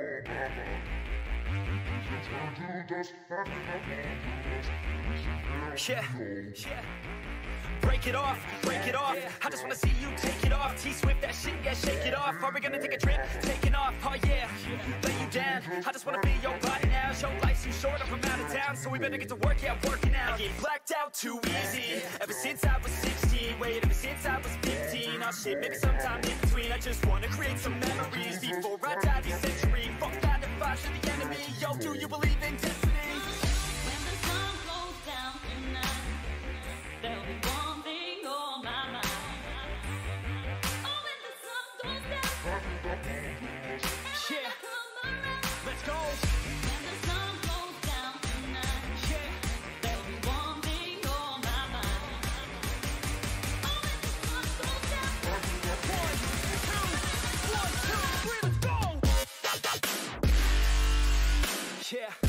Yeah. Break it off, break it off. I just wanna see you take it off. T-Swift, that shit, yeah, shake it off. Are we gonna take a trip? Taking off, oh yeah. Lay you down, I just wanna be your body now. Your life's too short, I'm out of town, so we better get to work, yeah, working out. I get blacked out too easy, ever since I was 16. Wait, ever since I was 15. Oh shit, maybe sometime in between. I just wanna create some memories before I die this century. Fuck 9 to 5 to the enemy. Yo, do you believe in destiny? When the sun goes down tonight, there'll be one thing on my mind. Oh, when the sun goes down, Yeah, let's go. when the sun goes down tonight, Yeah, there'll be one thing on my mind. Oh, when the sun goes down, 1, 2, 1, 2, 3, let's go. Yeah.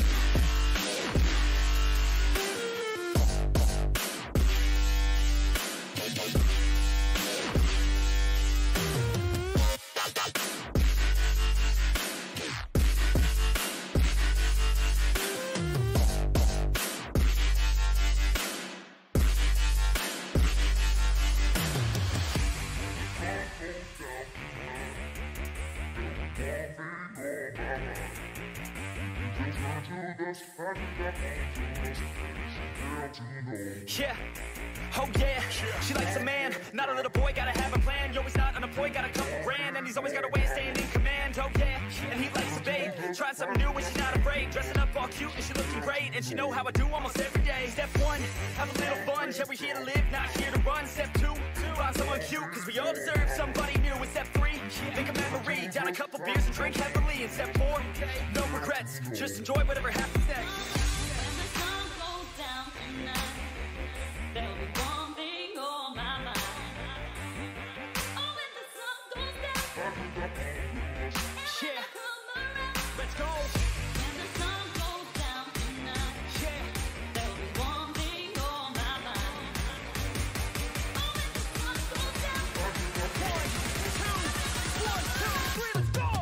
Yeah, oh yeah, she likes a man, not a little boy, gotta have a plan. Yo, he's not unemployed, got a couple grand, and he's always got a way of staying in command. Oh yeah, and he likes a babe, trying something new and she's not afraid. Dressing up all cute and she looking great, and she know how I do almost every day. Step 1, have a little fun, yeah, we're here to live, not here to run. Step 2, find someone cute, cause we all deserve somebody new. And step 3, make a memory, down a couple beers and drink heavily. And step 4, no regrets, just enjoy whatever happens next. when the sun goes down tonight, there'll be one thing on my mind. Oh, when the sun goes down, Yeah, let's go. when the sun goes down tonight, Yeah, there'll be one thing on my mind. Oh, when the sun goes down, 1, 2, 1, 2, 3, let's go.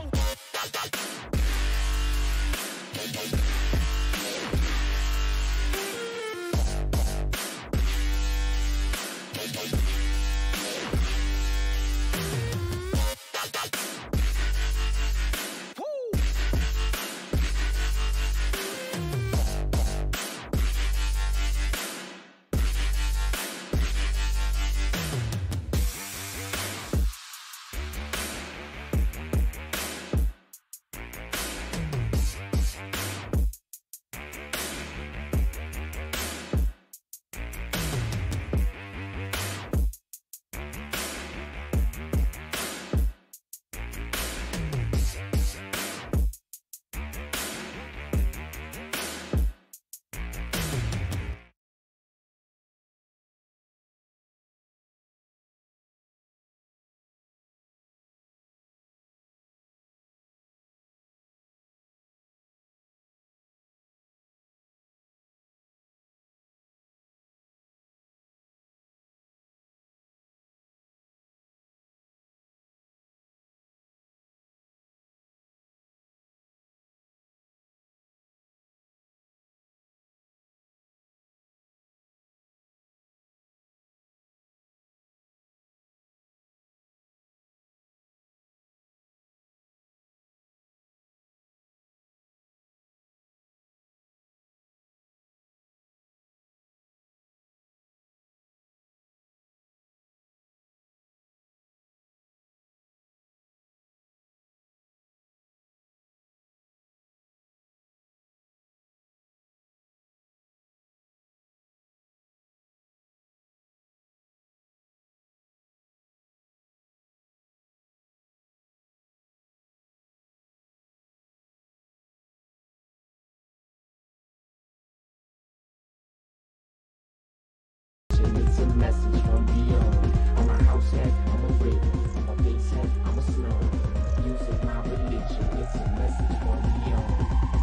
It's a message from beyond. I'm a house head, I'm a rhythm. I'm a bass head, I'm a slum. Music, my religion. It's a message from beyond.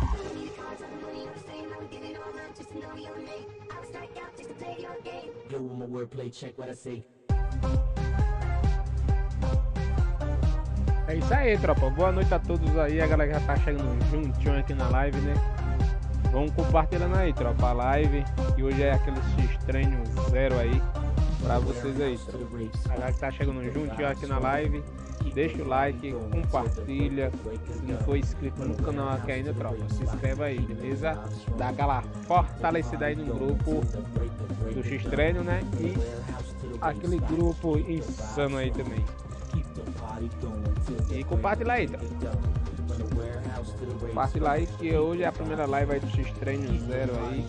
Yo, I'm a wordplay, check what I say. Hey, isso aí, tropa. Boa noite a todos aí. A galera já tá chegando juntinho aqui na live, né? Vamos compartilhando aí, tropa, a live. Que hoje é aquele X-Treino 0 aí pra vocês aí, tropa. A galera que tá chegando juntinho aqui na live, deixa o like, compartilha. Se não for inscrito no canal aqui ainda, tropa, se inscreve aí, beleza? Dá aquela fortalecida aí no grupo do X-Treino, né? E aquele grupo insano aí também. E compartilha aí, tá? Compartilha aí que hoje é a primeira live aí do X-Treino 0 aí.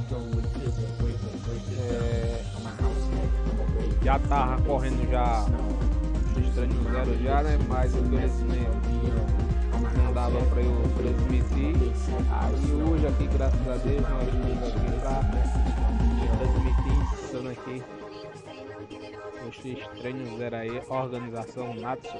Já tá correndo já X-Treino 0 já, né? Mas infelizmente não dava pra eu transmitir. Aí hoje aqui, graças a Deus, nós estamos aqui pra transmitir insano aqui. O X-Treino 0 aí, organização Natsu.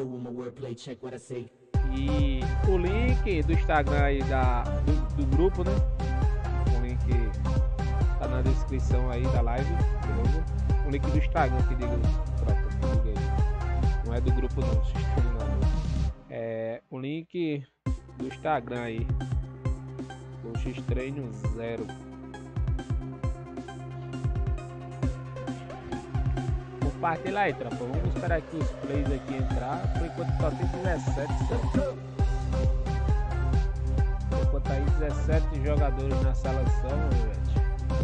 E o link do Instagram aí do grupo, né? O link tá na descrição aí da live, beleza? O link do Instagram que diga, tropa, que diga aí. Não é do grupo não, X-Treino não. É o link do Instagram aí. O X-Treino 0. Compartilha aí, tropa. Vamos esperar aqui os plays aqui entrar. Por enquanto só tem 17. Por enquanto aí 17 jogadores na seleção, gente.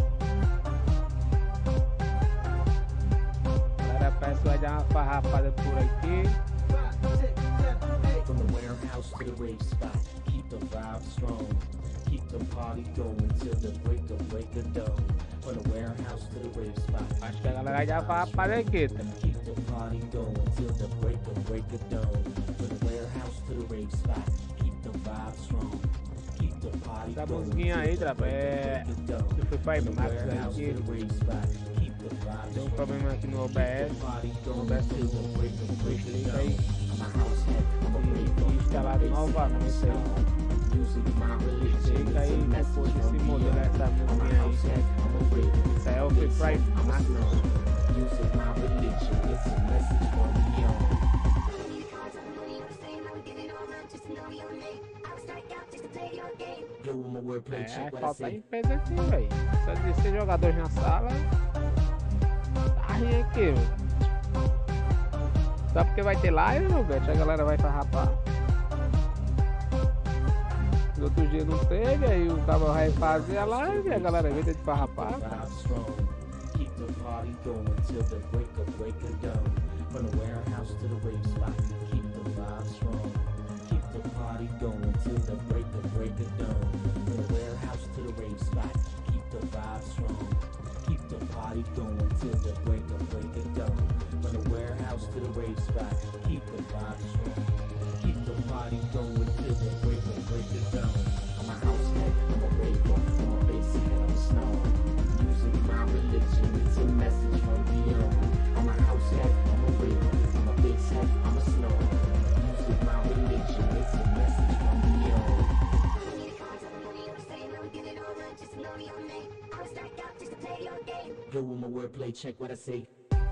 Galera, parece que vai dar uma farrapada por aqui. From the warehouse to the rave spot, keep the vibe strong. Keep the party going till the break of dawn. From the warehouse to the rave spot. Acho que a galera vai dar uma farrapada aqui, tá? Keep the party going till the break of dawn. From the warehouse to the rave spot, keep the vibe strong. Keep the party Essa going musiquinha aí, till the tropa, é do Free Fire Max aí que deu um problema aqui no OBS. O OBS do Switch aí. E instalaram novamente aí. Chega aí depois desse modelo, essa musiquinha aí. Isso aí é o Free Fire Max. Falta empresa aqui, velho. Só de ser jogadores na sala. Tá rindo aqui, velho. Só porque vai ter live, meu velho, a galera vai farrapar. No outro dia não teve, aí o cara vai fazer a live e a galera vem de farrapar, cara. Keep the party going till the break of dawn. From the warehouse to the rave spot, keep the vibe strong. Keep the party going till the break of dawn. From the warehouse to the rave spot, keep the vibe strong. Keep the party going till the break of dawn. From the warehouse to the rave spot, keep the vibe strong. Keep the party going till the break of dawn. I'm a house head, I'm a raver, I'm a bass head, I'm a snow. Music my religion, it's a message from beyond. I'm a house head, I'm a raver, I'm a bass head, I'm a snow. Music my religion, it's a message from beyond. Yo, with my wordplay, check what I say.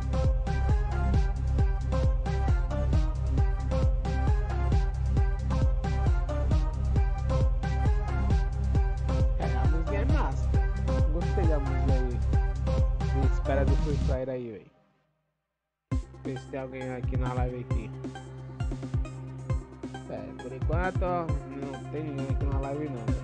A música é massa. Gostei da música aí. E espera do Free Fire aí, velho. Ver se tem alguém aqui na live aqui. Por enquanto, ó, não tem ninguém aqui na live não, velho.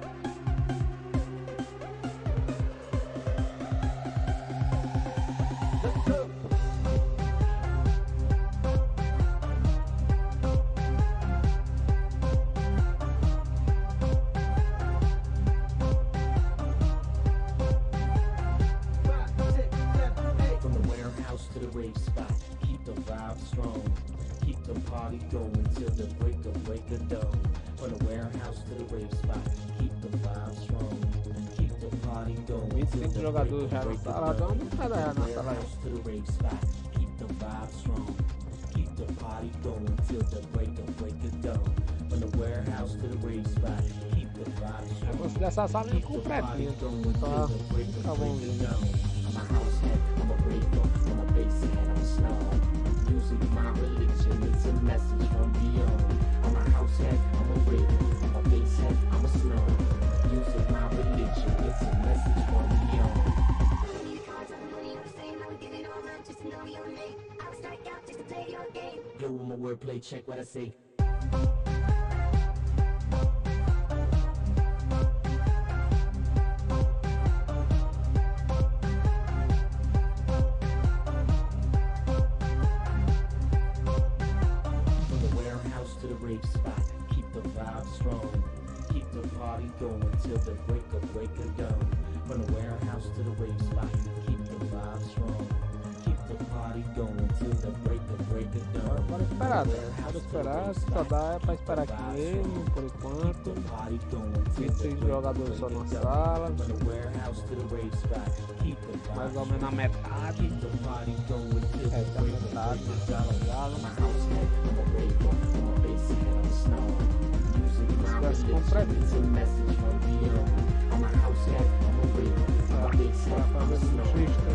From the warehouse to the rave spot, keep the vibe strong. Keep the party going till the break of dawn. From the warehouse to the rave spot, keep the vibe strong. Keep the party going till 25 the jogadores já na sala, dá uma montada já na sala aí. to the rave spot, keep the vibe strong. Keep the party going till the break of dawn. From the warehouse to the rave spot, keep the vibe Eu strong. gosto dessa sala completinha, só fica bom. I'm a house head, I'm a raver, I'm a bass head, I'm a snow. Music, my religion, it's a message from beyond. I'm a house head, I'm a rave. I'm a bass head, I'm a snore. Music, my religion, it's a message from beyond. Yo, I'm a wordplay, check what I say. From the warehouse to the rave spot, keep the vibe strong. Keep the party going till the break of dawn. From the warehouse to the rave spot, keep the vibe strong. Keep the party going till the break of dawn. Bora esperar, né? Bora esperar, se só dá é pra esperar aqui mesmo, por enquanto. 26 jogadores só na sala, mais ou menos a metade. É, tá metade na sala já. Se tivesse completo. Pra fazer um xista.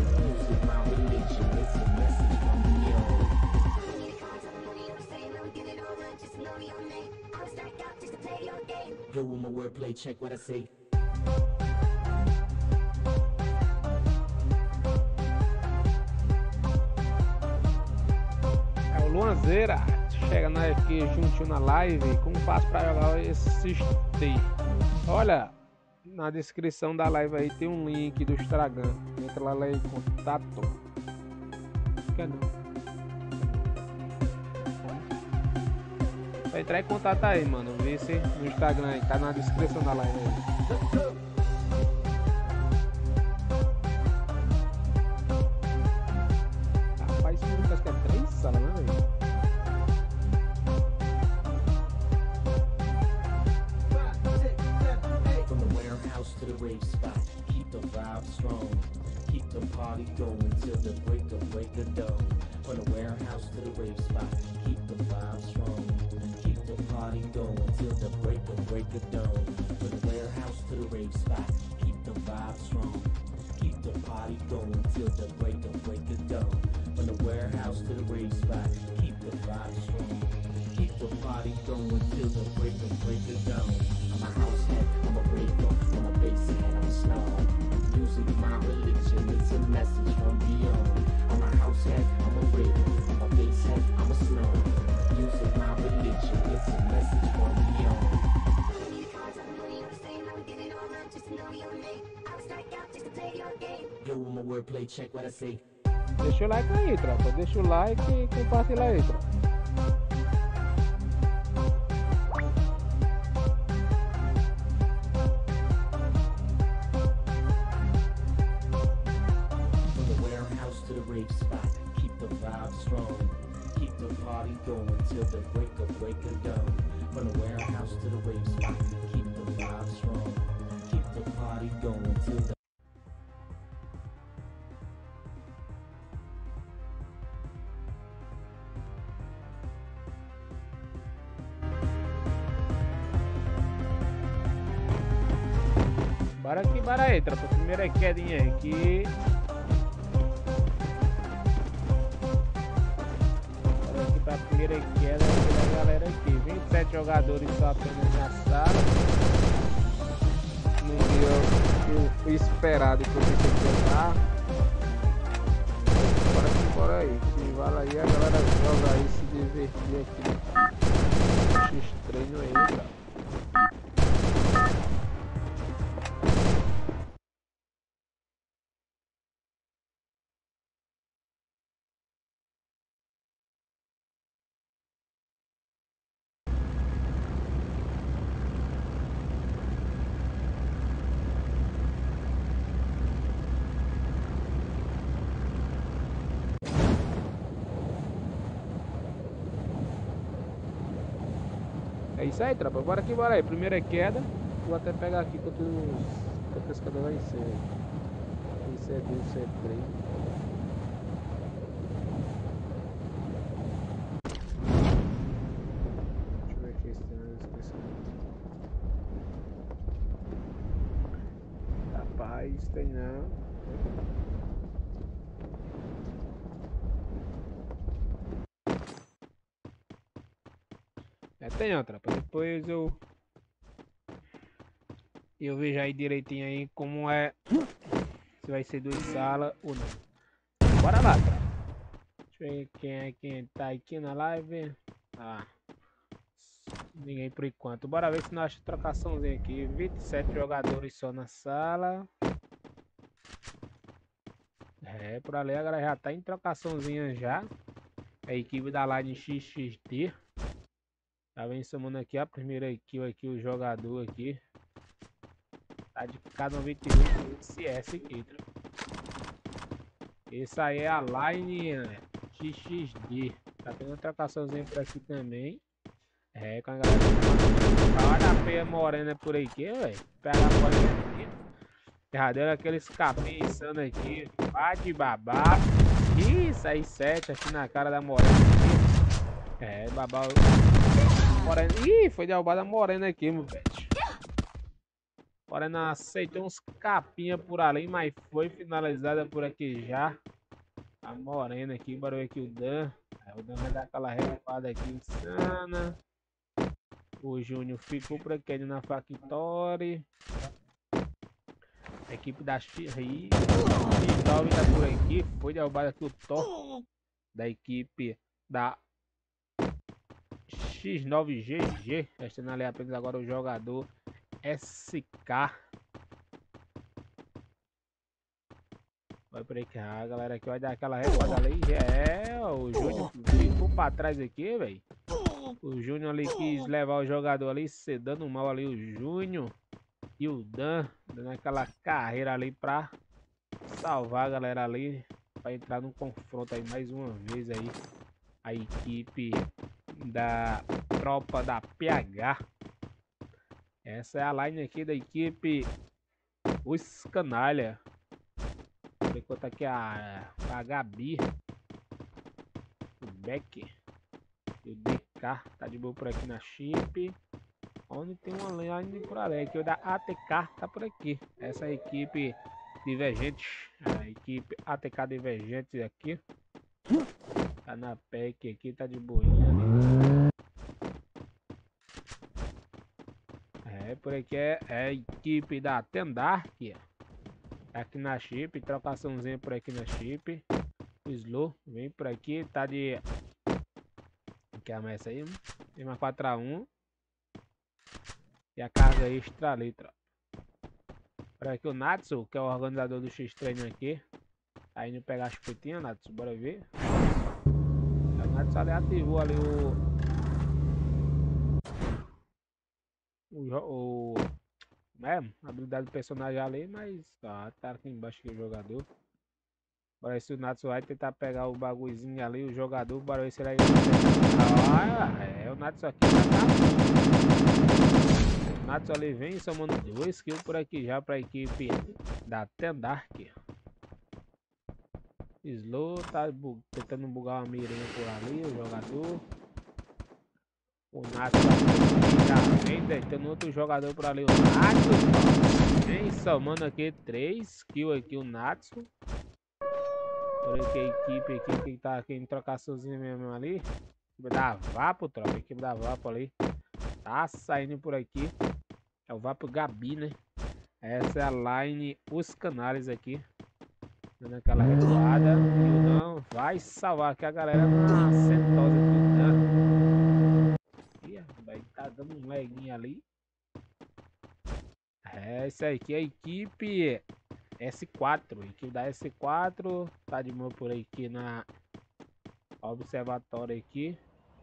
Yo, I'm a wordplay, check what I say. É o Luanzeira, chega aqui juntinho na live. Como faço pra jogar esse Stay? Olha, na descrição da live aí tem um link do Instagram. Entra lá em contato. Quer não? Vai entrar em contato aí, mano. Vê se no Instagram aí, tá na descrição da live aí. Rapaz, acho que é 3 salas, né, velho? From the warehouse to the rave spot, keep the vibe strong. Keep the party going till the break of dawn. From the warehouse to the rave spot, keep the vibe strong. Keep the party going till the break of dawn. From the warehouse to the rave spot, keep the vibe strong. Keep the party going till the break of dawn. From the warehouse to the rave spot, keep the vibe strong. Keep the party going till the break of dawn. I'm a house head, I'm a raver, I'm a bass head, I'm a snob. Music, my religion, it's a message from beyond. I'm a house head, I'm a raver, I'm a bass head, I'm a snob. Music, my religion, it's a message from beyond. Yo, I'm a wordplay, check what I say. Deixa o like aí, tropa. Deixa o like e compartilha aí, tropa. From the warehouse to the rave spot, keep the vibe strong. Keep the party going till the break of dawn. From the warehouse to the rave spot, keep the vibe strong. Keep the party going till the Bora aí, tropa. Primeira quedinha aqui. Bora aqui pra primeira queda da galera aqui. 27 jogadores só apenas na sala. No dia eu fui esperado que eu pensei que jogar. Bora aí. Se vale aí, a galera joga aí, se divertir aqui. X-treino aí, cara. É isso aí, tropa. Bora aqui, bora aí. Primeira queda. Vou até pegar aqui quantas quedas vai ser. Isso é 2, isso é 3. Deixa eu ver aqui se tem na descrição. Rapaz, tem não. tem, ó, tropa. Depois eu vejo aí direitinho aí como é. Se vai ser 2 salas ou não. Bora lá, tropa. Deixa eu ver quem tá aqui na live. Ah, ninguém por enquanto. Bora ver se nós achamos trocaçãozinha aqui. 27 jogadores só na sala. É, por ali a galera já tá em trocaçãozinha já. A equipe da Line XXD. Tá vendo somando aqui a primeira kill aqui, o jogador aqui. Tá de K98 CS aqui, tá? Esse aí é a Line XXD. Tá tendo uma trocaçãozinha por aqui também. É, com a galera. Olha a peia morena por aqui, velho. Pega a morena aqui. Já deu aqueles capim insano aqui. Bate babá. Isso aí, 7 aqui na cara da morena aqui. É, babá. Morena. Ih, foi derrubada a morena aqui, meu pet. Morena aceitou uns capinha por ali, mas foi finalizada por aqui já. A morena aqui, bora ver aqui o Dan. O Dan vai dar aquela recuada aqui insana. O Júnior ficou por aqui na Factory. A equipe da X9 tá por aqui. Foi derrubado aqui o Thor da equipe da X9GG. Restando ali apenas agora o jogador SK. Vai por aqui, a galera aqui vai dar aquela recuada ali. É, o Júnior ficou pra trás aqui, velho. O Júnior ali quis levar o jogador ali, se dando mal ali o Júnior. E o Dan, dando aquela carreira ali pra salvar a galera ali. Pra entrar no confronto aí mais uma vez aí. A equipe da tropa da PH. Essa é a line aqui da equipe Os Canalha. Por enquanto aqui a Gabi, o Beck e o DK tá de boa por aqui na chip. Onde tem uma line por ali, que o da ATK tá por aqui. Essa é a equipe Divergente, a equipe ATK Divergente aqui. Tá na PEC aqui, tá de boinha ali. É, por aqui é a equipe da Tendark. Aqui na chip, trocaçãozinha por aqui na chip. O Slow vem por aqui, tá de... Que é a messa aí, tem uma 4x1. E a carga extra ali, tropa. Por aqui o Natsu, que é o organizador do X-Treino aqui. Tá indo pegar as putinhas, Natsu, bora ver. O Natsu ali ativou ali a habilidade do personagem ali, mas tá aqui embaixo aqui o jogador. Bora ver se o Natsu vai tentar pegar o bagulhozinho ali, o jogador, bora ver se ele vai... o Natsu aqui tá. O Natsu ali vem somando 2 kills por aqui já pra equipe da Tendark. Slow tá tentando bugar uma mirinha por ali, o jogador. O Natsu já vem deitando outro jogador por ali, o Natsu. Vem somando aqui 3 kills aqui o Natsu. Por aqui a equipe aqui que tá aqui em trocaçãozinha mesmo ali. Equipe da Vapo, tropa. A equipe da Vapo ali. Tá saindo por aqui. É o Vapo Gabi, né? Essa é a line Os Canales aqui. Dando aquela recuada. E o Dan vai salvar aqui a galera na sentosa aqui. Ih, tá dando um leguinho ali. Essa aqui é a equipe S4. A equipe da S4 tá de boa por aqui na observatório aqui.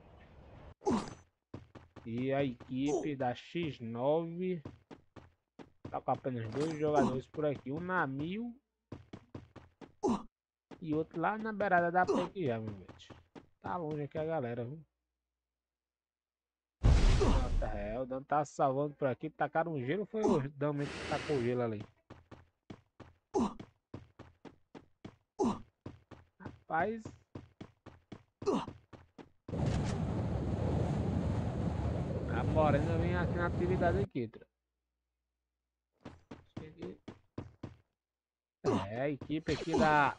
E a equipe da X9 tá com apenas 2 jogadores por aqui. Um na 1000 e outro lá na beirada da PEC já, meu gente. Tá longe aqui a galera, viu? O Dan tá salvando por aqui. Tacaram um gelo, foi o Dan mesmo que tacou o gelo ali. Rapaz. A morena vem aqui na atividade aqui, a equipe aqui da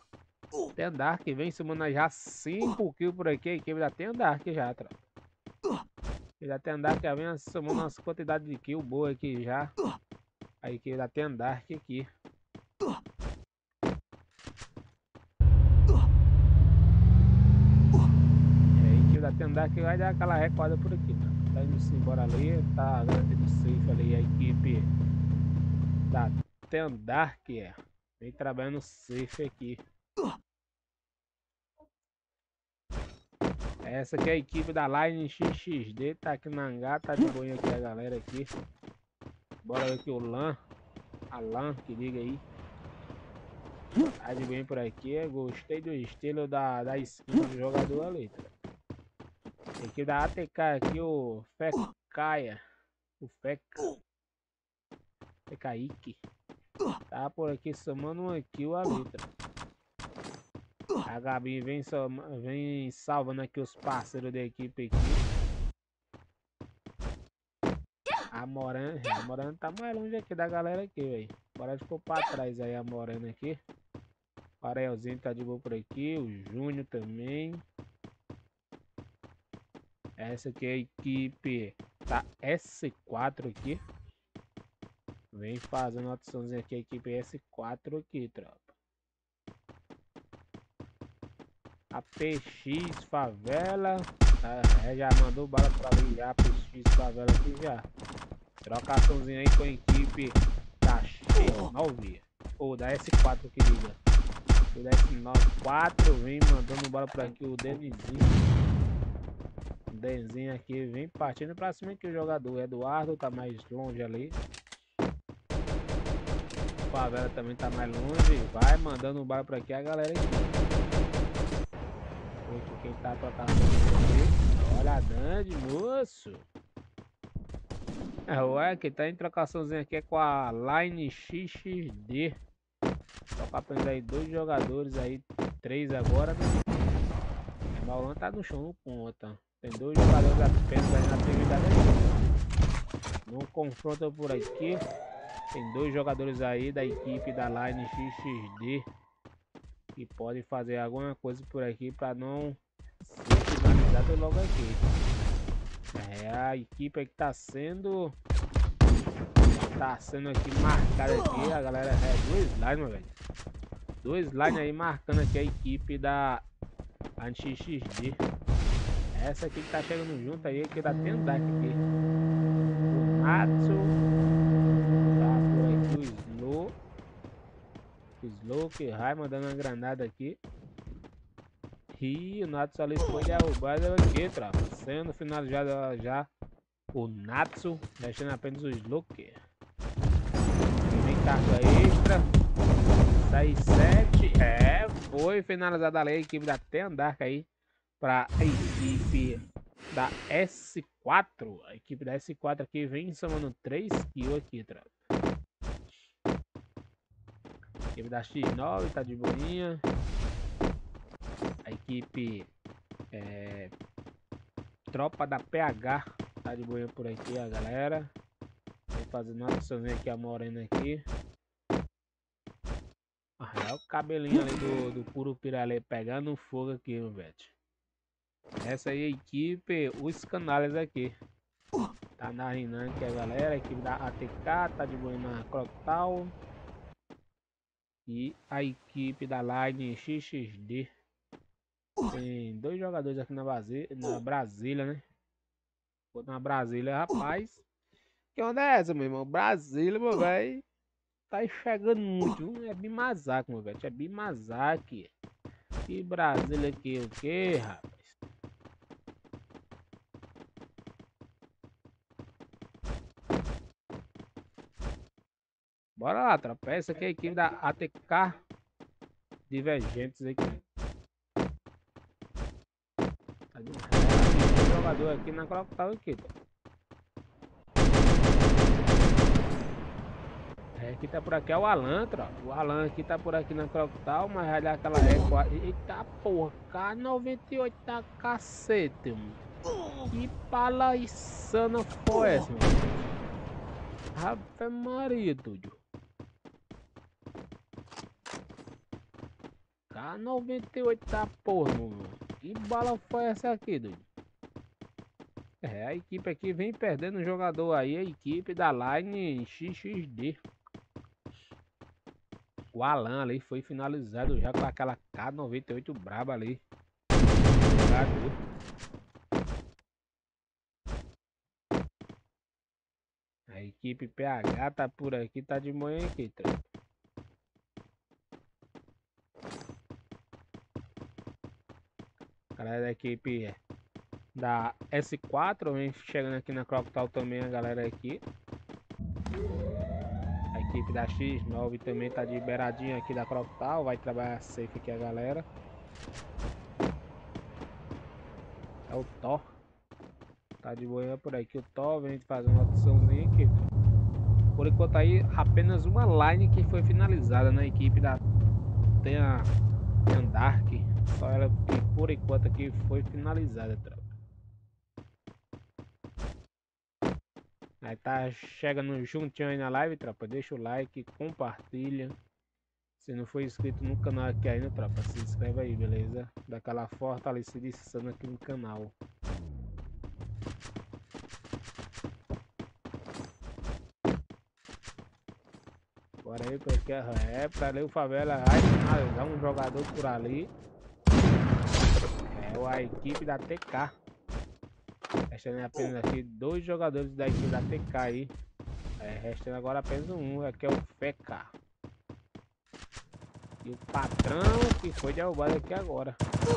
Tendark vem somando já 5 kills por aqui. A equipe da Tendark já, Já tem andar que já vem somando umas quantidades de kill boa aqui já. Aí que já tem andar aqui. E aí que já tem andar que vai dar aquela recuada por aqui, tá? Tá indo embora ali, tá garantido safe ali a equipe da Tendar que é. Vem trabalhando safe aqui. Essa aqui é a equipe da Line XXD, tá aqui na hangar, tá de boinha aqui a galera aqui. Bora ver aqui o LAN, a LAN, que liga aí. Tá de boinha por aqui, gostei do estilo da skin do jogador ali, tá? Aqui da ATK aqui, o Fecaia, o Fecaíque. Tá por aqui somando um kill ali, tá? A Gabi vem salvando aqui os parceiros da equipe aqui. A Morena tá mais longe aqui da galera aqui, velho. Bora ficou pra trás aí a Morena aqui. O Arielzinho tá de boa por aqui. O Júnior também. Essa aqui é a equipe da S4 aqui. Vem fazendo uma opçãozinha aqui, a equipe S4 aqui, tropa. A PX Favela. Já mandou bala pra ali já. A PX Favela aqui já. Trocaçãozinha aí com a equipe da X9 ou da S4 que liga. O da S4 vem mandando bola por aqui o Denizinho. O Denizinho aqui vem partindo pra cima aqui o jogador. O Eduardo tá mais longe ali. O Favela também tá mais longe. Vai mandando bola por aqui a galera aqui. Quem tá trocando aqui. Olha a Dandy, moço. Ué, quem tá em trocaçãozinha aqui é com a Line XXD. Só pra aprender aí 2 jogadores aí, 3 agora, né? O Maulan tá no chão, no ponta. Tem 2 jogadores apenas aí na atividade aqui. Não confronta por aqui. Tem 2 jogadores aí da equipe da Line XXD que podem fazer alguma coisa por aqui pra não ser finalizado logo aqui. A equipe que tá sendo aqui marcada aqui, a galera 2 lines, velho. 2 lines aí marcando aqui a equipe da XXD. Essa aqui que tá chegando junto aí, que tá tendo aqui. O Natsu tá por aqui, o Slow que vai mandando uma granada aqui. E o Natsu ali foi derrubado aqui, tropa. Sendo finalizado já o Natsu, deixando apenas o Sloker. Vem carga extra. 6-7. Foi finalizada ali a equipe da Tendark aí. Para a equipe da S4. A equipe da S4 aqui vem somando 3 kills aqui, tropa. A equipe da X9 tá de boinha. A equipe tropa da PH tá de boinha por aqui, a galera. Vem fazendo uma opçãozinha aqui, a Morena aqui. É o cabelinho ali do Curupira ali pegando fogo aqui, meu velho. Essa aí é a equipe, os canais aqui. Tá na Rinan aqui a galera, a equipe da ATK tá de boinha na Croctal. E a equipe da Line XXD. Tem 2 jogadores aqui na Brasília, né? Vou na Brasília, rapaz. Que onda é essa, meu irmão? Brasília, meu velho. Tá chegando muito. É Bimazaki, meu velho. É Bimazaki. E Brasília aqui, o que, rapaz? Bora lá, tropa. Essa aqui é a equipe da ATK Divergentes aqui. Tá de um jogador aqui na Croctal aqui, tá? Aqui tá por aqui é o Alan, tropa. O Alan aqui tá por aqui na Croctal, mas vai dar aquela recua. Eita porra, K98 tá cacete, mano. Que bala insana foi essa, mano? Ave Maria, doido. K98 tá porra, mano. Que bala foi essa aqui, doido? É, a equipe aqui vem perdendo um jogador aí, a equipe da Line XXD. O Alan ali foi finalizado já com aquela K98 braba ali. Jogador. A equipe PH tá por aqui, tá de manhã aqui, tá? Galera da equipe da S4 vem chegando aqui na Croctal também, a galera aqui. A equipe da X9 também tá de beiradinha aqui da Croctal, vai trabalhar safe aqui a galera. É o Thor. Tá de boa por aqui, o Thor vem fazer uma opçãozinha aqui. Por enquanto aí, apenas uma line que foi finalizada na equipe da... Tem a Dark, só ela que por enquanto aqui foi finalizada, tropa. Aí tá chegando juntinho aí na live, tropa. Deixa o like, compartilha. Se não for inscrito no canal aqui ainda, tropa, se inscreve aí, beleza? Dá aquela fortalecida aqui no canal. Bora aí, porque é pra ler o Favela vai finalizar um jogador por ali. É a equipe da TK. Restando apenas aqui 2 jogadores da equipe da TK aí. Restando agora apenas um, que é o FK. E o patrão que foi derrubado aqui agora.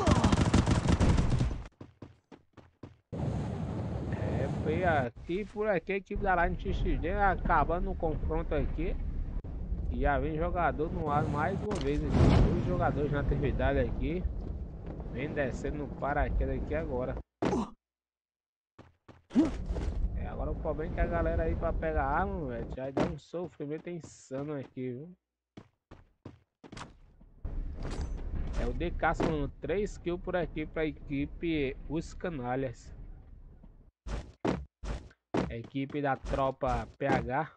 Foi aqui, por aqui a equipe da Line XXD acabando o confronto aqui. E já vem jogador no ar mais uma vez aqui. 2 jogadores na atividade aqui. Vem descendo no paraquedas aqui agora. Agora o problema é que a galera aí pra pegar arma, velho, já dá um sofrimento insano aqui, viu? É o DK somando 3 kills por aqui pra equipe Os Canalhas. A equipe da tropa PH.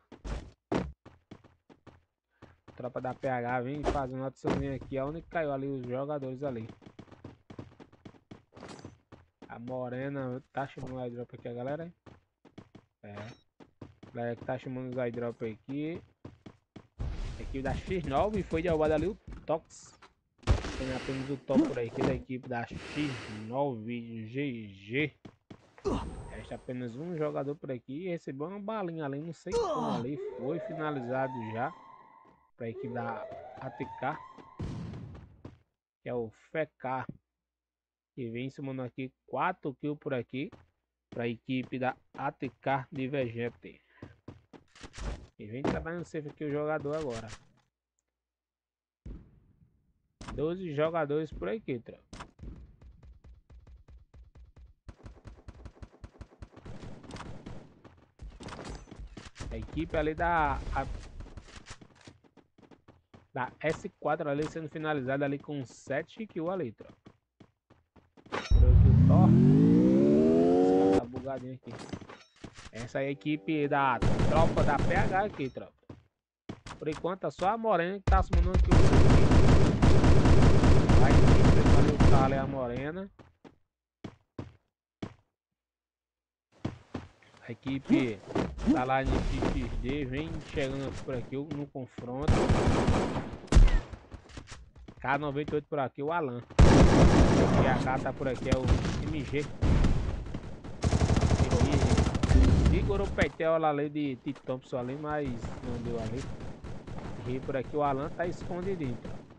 A tropa da PH vem fazendo uma opçãozinha aqui, onde caiu ali os jogadores ali. A Morena tá chamando o airdrop aqui, a galera. Galera que tá chamando os airdrop aqui. A equipe da X9 foi derrubada ali o Tox. Tem apenas o top por aqui da equipe da X9 GG. Resta apenas um jogador por aqui. E recebeu uma balinha ali, não sei como ali. Foi finalizado já para a equipe da ATK, que é o FK, que vem somando aqui 4 kills por aqui para a equipe da ATK Divergente. E vem trabalhando safe aqui o jogador agora. 12 jogadores por aqui, tropa. A equipe ali da S4 ali sendo finalizada ali com 7 kills ali, tropa. Por aqui o Thor. Tá bugadinho aqui. Essa é a equipe da tropa da PH aqui, tropa. Por enquanto é só a Morena que tá assumindo aqui o vai enfrentar ali a Morena. A equipe da Line XXD vem chegando por aqui no confronto. K98 por aqui, o Alan. E a K tá por aqui, é o MG. Segurou o Petel ali de Thompson ali, mas não deu ali. E por aqui o Alan tá escondidinho.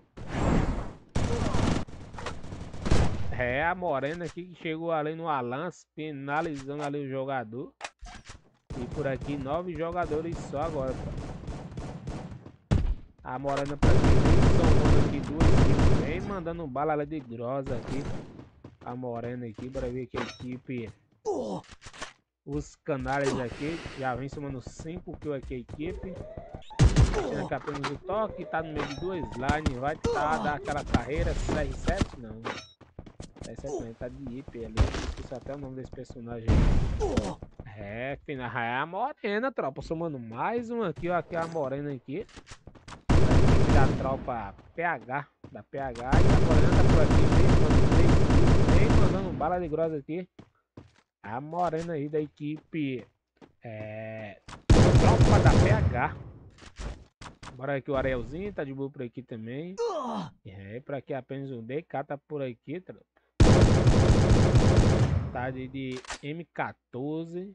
É a Morena aqui que chegou ali no Alan, finalizando ali o jogador. E por aqui 9 jogadores só agora. A Morena pra aqui vem somando aqui 2 equipes. Vem mandando bala ali de grossa aqui. A Morena aqui para ver que a equipe. Os Canalhas aqui já vem somando 5 kills aqui a equipe. Tem aqui apenas o toque, tá no meio de 2 lines. Vai tentar dar aquela carreira. CR7 não. CR7 não, tá de IP ali. Esqueci até o nome desse personagem. É, final é a Morena, tropa. Somando mais um aqui, ó. Aqui a Morena aqui. Da tropa PH. Da PH. E a Morena tá por aqui. Vem mandando bala de grossa aqui. A morena aí da equipe Tropa da PH. Bora aqui o Arielzinho, tá de boa por aqui também. Por aqui apenas o DK tá por aqui, tropa. Tá de M14.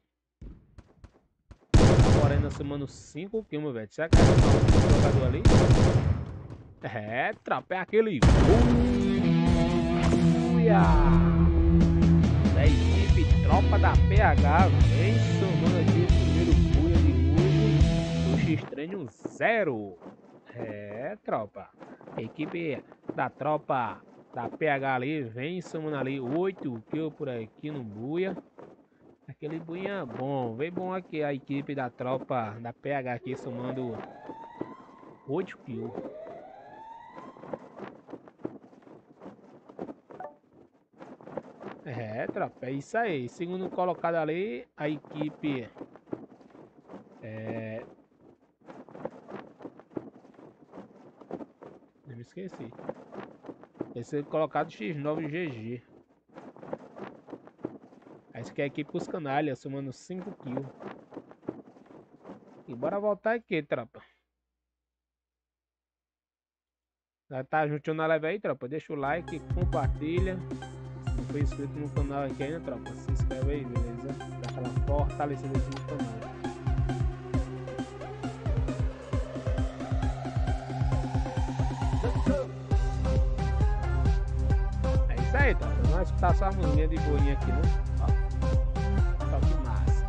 A morena somando 5 kills, velho. Será que é o jogador ali? Tropa, é aquele Uia! Da equipe Tropa da PH. Vem somando aqui o primeiro buia de novo. O X-Treino 0. Tropa. A equipe da Tropa da PH ali vem somando ali 8 kills por aqui no buia. Aquele buinha bom. Vem bom aqui a equipe da Tropa da PH aqui somando 8 kills. Tropa, é isso aí. Segundo colocado ali, a equipe não me esqueci. Esse é colocado X9GG. Essa aqui é a equipe com os canalhas, somando 5 kills. E bora voltar aqui, tropa. Já tá juntinho na live aí, tropa. Deixa o like, compartilha. Se não for inscrito no canal aqui ainda, tropa, se inscreve aí, beleza? Dá aquela fortalecida aqui no canal. É isso aí, tropa. Vamos escutar só a musiquinha de boinha aqui, né? Ó que massa.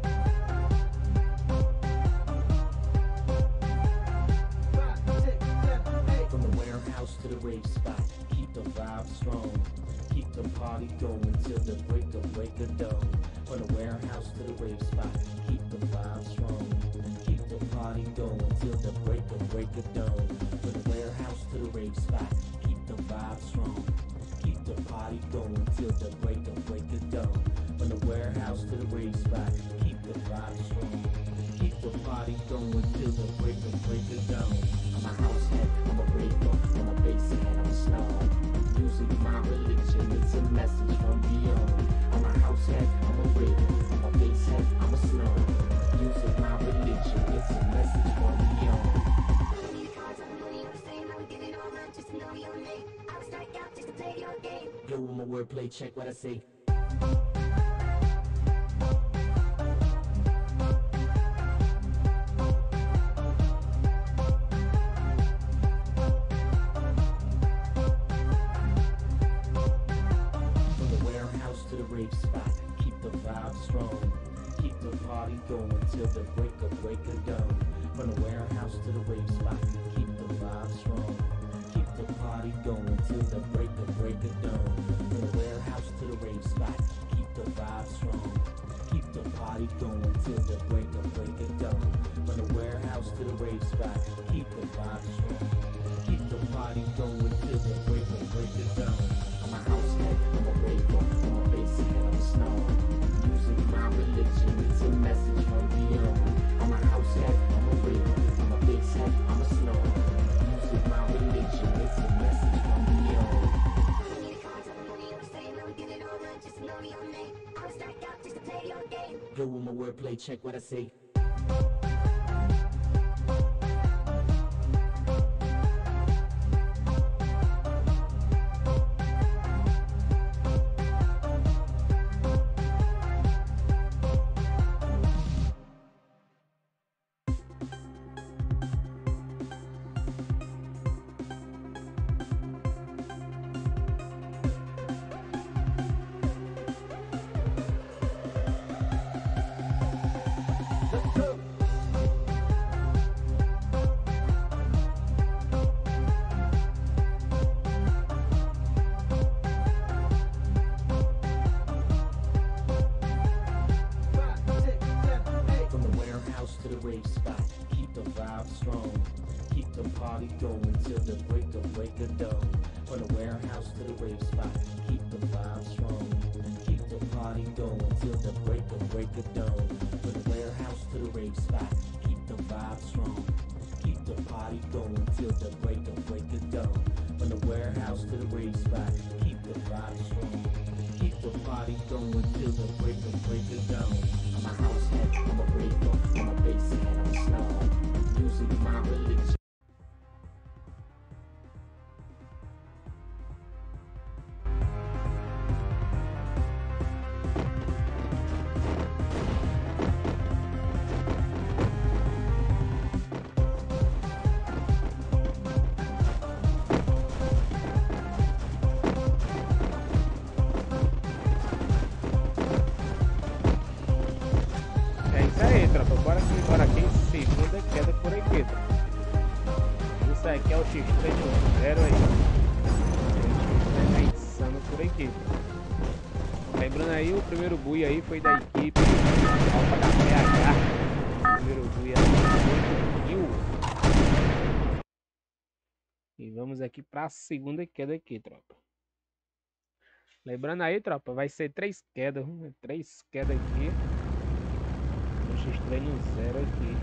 From the warehouse to the rave spot, keep the vibe strong. Keep the party going till the break of dawn. From the warehouse to the rave spot, keep the vibe strong. Keep the party going till the break of dawn. From the warehouse to the rave spot, keep the vibe strong. Keep the party going till the break of dawn. From the warehouse to the rave spot, keep the vibe strong. Keep the party going till the break of dawn. I'm a house head, I'm a raver, I'm a bass head, I'm a snob. Music, my religion, it's a message from beyond. I'm a house head, I'm a raver, I'm a bass head, I'm a snob. Music, my religion, it's a message from beyond. Yo, with my wordplay, check what I say. Spot. Keep the vibe strong. Keep the party going till the break of dawn. From the warehouse to the rave spot. Keep the vibe strong. Keep the party going till the break of dawn. From the warehouse to the rave spot. Keep the vibe strong. Keep the party going till the break of dawn. From the warehouse to the rave spot. Keep the vibe strong. Keep the party going till the break of dawn. I'm a house head, I'm a raver, I'm a bass head, I'm a snob. Music, my religion, it's a message from beyond. I'm a house head, I'm a raver, I'm a bass head, I'm a snob. Music, my religion, it's a message from beyond. Yo, with my wordplay, check what I say. From the warehouse to the rave spot, keep the party going till the break of break of dawn. I'm a house head, I'm a raver, I'm a bass head, I'm a snob. Music my religion. É isso aí, tropa. Bora aqui. Segunda queda por aqui, tropa. Isso aqui é o X-Treino 0 aí. É insano por aqui. Lembrando aí, o primeiro bui aí foi da equipe Alfa da PH. O primeiro bui aí 8.000. E vamos aqui pra segunda queda aqui, tropa. Lembrando aí, tropa, vai ser 3 quedas. 3 quedas aqui. O X-Treino 0 aqui.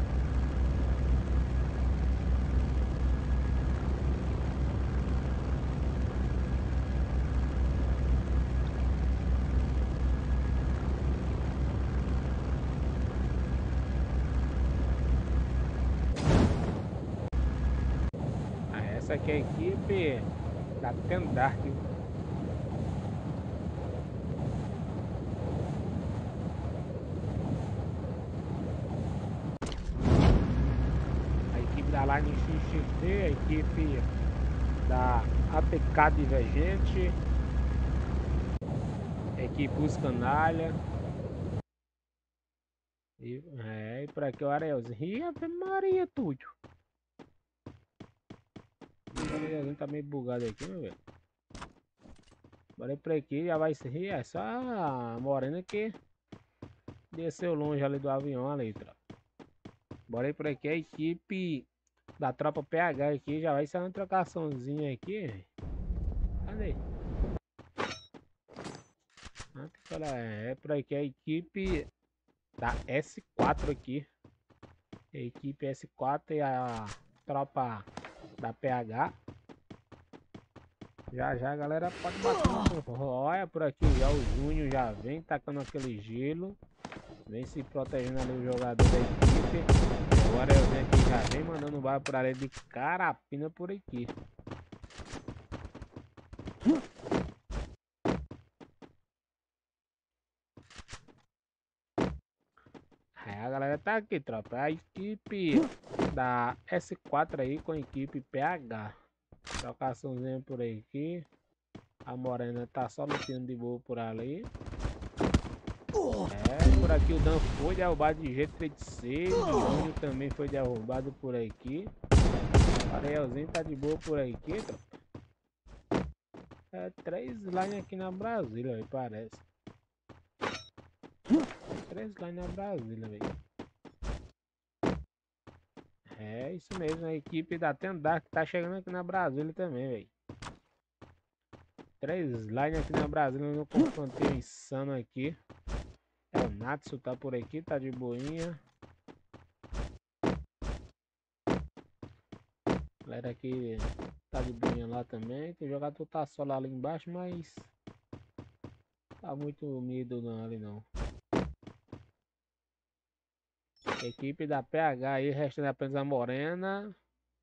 Essa aqui é a equipe da Tendark. A equipe da Line XXD, a equipe da ATK Divergente, a equipe Os Canalha. E por aqui o Arielzinho. Ih, Ave Maria, Túlio. O Arielzinho tá meio bugado aqui, meu velho. Bora por aqui, já vai ser. É só a morena que desceu longe ali do avião ali, tropa. Bora aí por aqui, a equipe da tropa PH aqui. Já vai ser uma trocaçãozinha aqui. Cadê? É por aqui a equipe da S4 aqui. A equipe S4 e a tropa da PH. Já a galera pode bater. Olha por aqui já o Júnior já vem tacando aquele gelo. Vem se protegendo ali o jogador da equipe. Agora eu venho aqui já vem mandando o barco por ali de carapina por aqui. Aí a galera tá aqui, tropa. A equipe da S4 aí com a equipe PH. Trocaçãozinha por aqui. A morena tá só lutando de boa por ali. Por aqui o Dan foi derrubado de G36. O Júnior também foi derrubado por aqui. O Arielzinho tá de boa por aqui, tropa. 3 line aqui na Brasília, aí parece. 3 line na Brasília, velho. É isso mesmo, a equipe da Tendark tá chegando aqui na Brasília também, velho. 3 line aqui na Brasília no confronteiro insano aqui. É o Natsu tá por aqui, tá de boinha. Galera aqui tá de boinha lá também. Tem jogador tá só lá embaixo, mas tá muito unido não ali não. Equipe da PH aí, restando apenas a morena.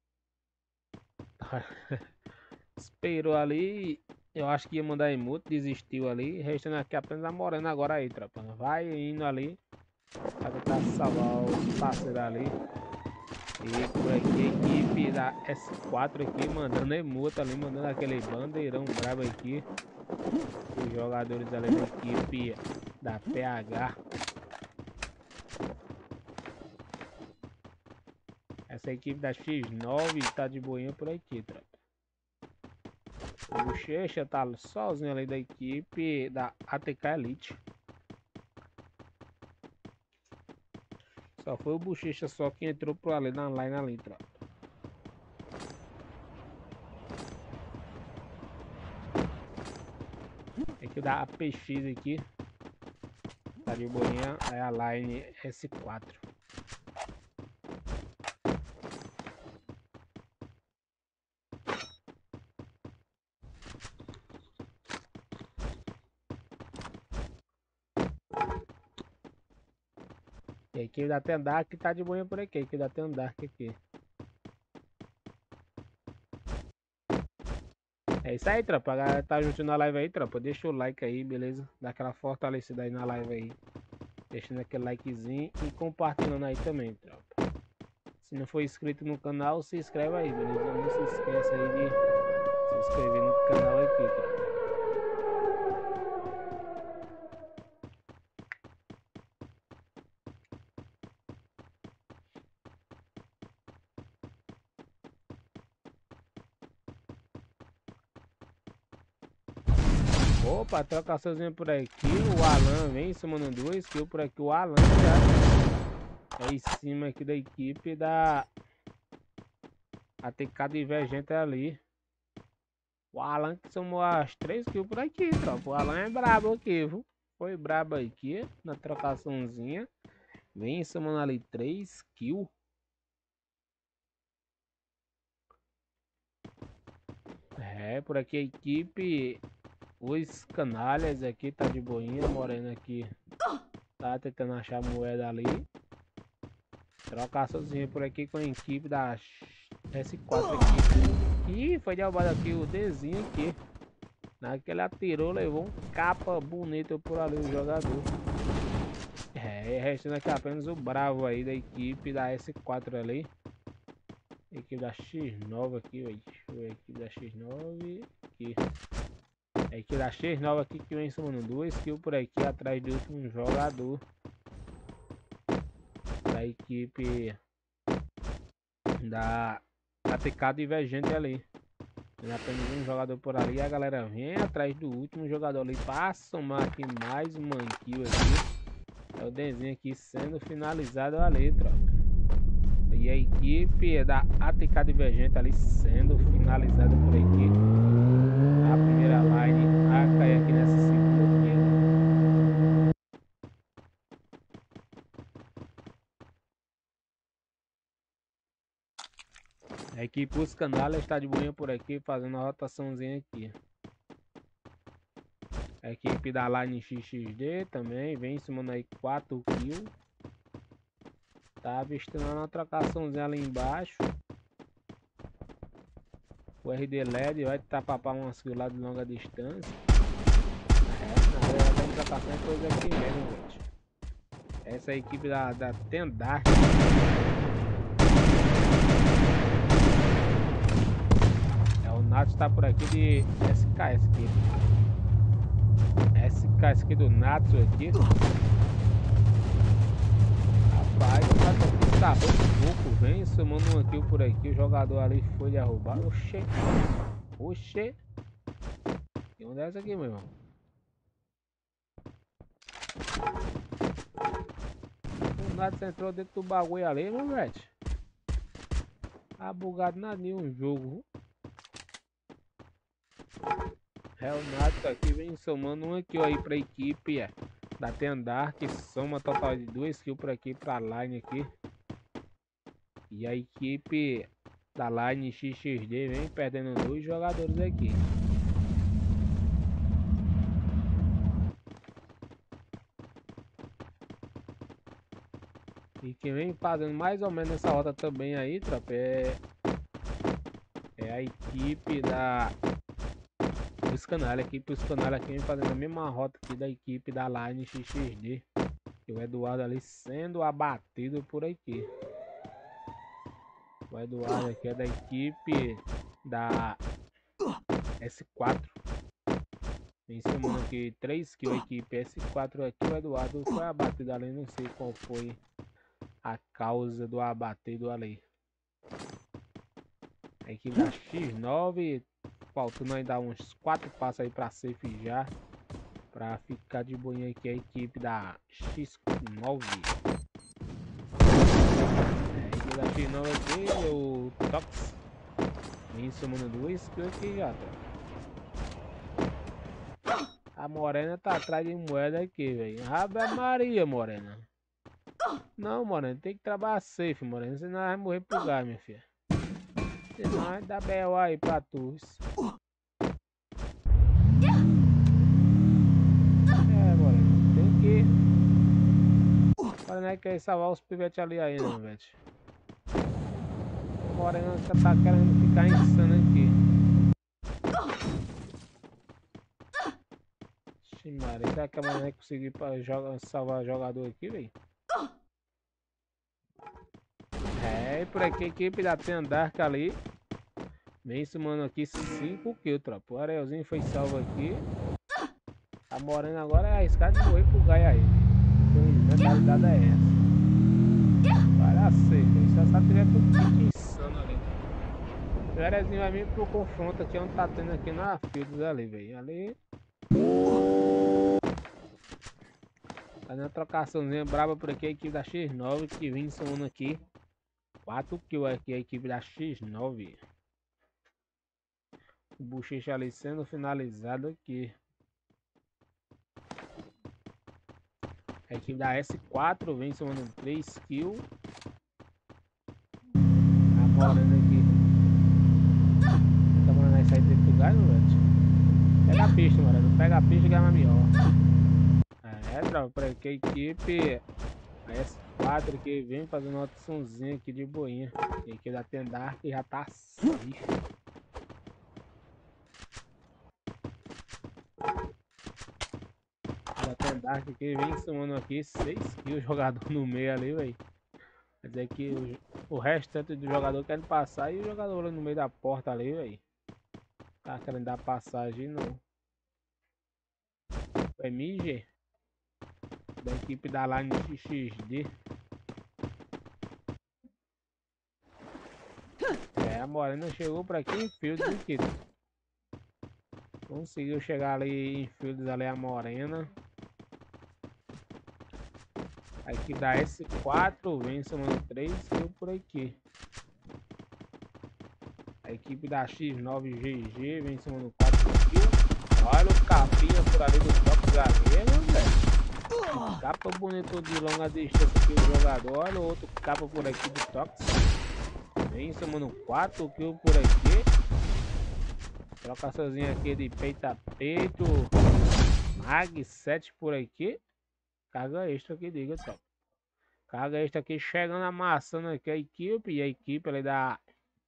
Esperou ali. Eu acho que ia mandar emote, desistiu ali. Restando aqui apenas a morena agora aí, tropa. Vai indo ali pra tentar salvar o parceiro ali. E por aqui a equipe da S4 aqui mandando emote ali, mandando aquele bandeirão brabo aqui. Os jogadores ali da equipe da PH. Essa equipe da X9 tá de boinha por aqui, tropa. O Bochecha tá sozinho ali da equipe da ATK Elite. Só foi o Bochecha só que entrou por ali na line ali, tropa. Aqui da APX aqui. Tá de boinha, é a line S4. E a equipe da Tendark tá de boinha por aqui. A equipe da Tendark aqui. É isso aí, tropa. A galera tá junto na live aí, tropa. Deixa o like aí, beleza? Dá aquela fortalecida aí na live aí. Deixando aquele likezinho e compartilhando aí também, tropa. Se não for inscrito no canal, se inscreve aí, beleza? Não se esqueça aí de se inscrever no canal aqui, tropa. Opa, trocaçãozinha por aqui. O Alan vem somando 2 kills por aqui. O Alan já é em cima aqui da equipe da ATK Divergente ali. O Alan que somou as 3 kills por aqui, tropa. O Alan é brabo aqui, viu? Foi brabo aqui na trocaçãozinha. Vem somando ali 3 kills. É, por aqui a equipe. Os canalhas aqui tá de boinha. Morena aqui tá tentando achar a moeda ali. Trocaçãozinha por aqui com a equipe da S4 aqui. Ih, foi derrubado aqui o Dzinho aqui. Naquele atirou, levou um capa bonito por ali o jogador. É, restando aqui apenas o bravo aí da equipe da S4 ali. Equipe da X9 aqui, velho. Deixa eu ver a equipe da X9 aqui. A equipe da X9 aqui que vem somando 2 kills por aqui atrás do último jogador da equipe da ATK Divergente ali. Tem apenas um jogador por ali. A galera vem atrás do último jogador ali para somar aqui mais uma kill aqui. É o Denzinho aqui sendo finalizado ali, tropa. E a equipe da ATK Divergente ali sendo finalizada por aqui. A primeira line a cair aqui nessa segunda aqui. A equipe Os Canalhas está de boinha por aqui, fazendo a rotaçãozinha aqui. A equipe da Line XXD também vem somando aí 4 kills. Tá avistando uma trocaçãozinha ali embaixo. O RD LED vai tentar papar umas kills lá de longa distância. Na verdade a trocação é coisa aqui mesmo, gente. Essa é a equipe da Tendark. O Nato está por aqui de SKS aqui. SKS aqui do Nato aqui. Rapaz, o Nato aqui tá pouco. Vem somando um kill por aqui. O jogador ali foi derrubado. Oxê. Oxê. Tem um dessa aqui, meu irmão. O Nato entrou dentro do bagulho ali, meu velho. Tá bugado na nenhum jogo. É o Nato aqui vem somando um kill aí pra equipe da Tendark, que soma total de 2 kills por aqui pra line aqui. E a equipe da line XXD vem perdendo 2 jogadores aqui. E quem vem fazendo mais ou menos essa rota também aí, tropa, é a equipe da Os Canalhas aqui, os Canalhas aqui vem fazendo a mesma rota aqui da equipe da Line XXD. E o Eduardo ali sendo abatido por aqui. O Eduardo aqui é da equipe da S4. Vem somando aqui 3 kills a equipe S4 aqui. O Eduardo foi abatido ali, não sei qual foi a causa do abatido ali. A equipe da X9, faltando ainda uns 4 passos aí pra safe já. Pra ficar de boinha aqui a equipe da X9. A equipe da X9 aqui, o Tox. Vem somando 2 kills aqui já, tá? A Morena tá atrás de moeda aqui, velho. Ave Maria, Morena. Não, Morena, tem que trabalhar safe, Morena. Senão vai morrer pro gás, minha filha. Senão vai dar BO aí pra tu. Agora não é quer salvar os pivetes ali ainda, velho. O Morena tá querendo ficar insano aqui. Ixi, Maria, será que a Morena vai conseguir salvar jogador aqui, velho? É, por aqui a equipe da Tendark ali. Vem somando aqui 5 kills, tropa. O Arielzinho foi salvo aqui. A Morena agora é arriscada de morrer pro Gaia aí. A mentalidade é essa. Vai dar certo. Só se tiver tudo insano ali. O Arielzinho vai vir pro confronto aqui, onde tá tendo aqui na Fields ali, velho. Ali. Tá na trocaçãozinha braba por aqui, a equipe da X9 que vem somando aqui. 4 kills aqui, a equipe da X9. O bochecha ali sendo finalizado aqui. A equipe da S4 vem somando 3 kills. A Morena aqui. Tá morando aí sair dentro do gás, velho? Pega a pista, Morena. Pega a pista e ganha melhor. É, tropa, por aqui a equipe. A S4 aqui vem fazendo uma opçãozinha aqui de boinha. E aqui da Tendark já tá safe. Da Tendark aqui vem somando aqui 6 kills, jogador no meio ali, velho. Quer dizer que o restante do jogador querendo passar e o jogador ali no meio da porta ali, velho. Tá querendo dar passagem não. O MG da equipe da Line XXD. É, a Morena chegou pra aqui em Fields aqui. Conseguiu chegar ali em Fields ali a Morena. A equipe da S4 vem somando 3 kills por aqui. A equipe da X9GG vem somando 4 kills. Olha o capinha por ali do top galego, velho. Capa bonito de longa distância aqui o jogador. Olha o outro capa por aqui do Tox. Vem somando 4 kills por aqui. Troca sozinha aqui de peito a peito. Mag 7 por aqui. Carga extra aqui, diga, top. Carga extra aqui chegando, amassando aqui a equipe. E a equipe ali da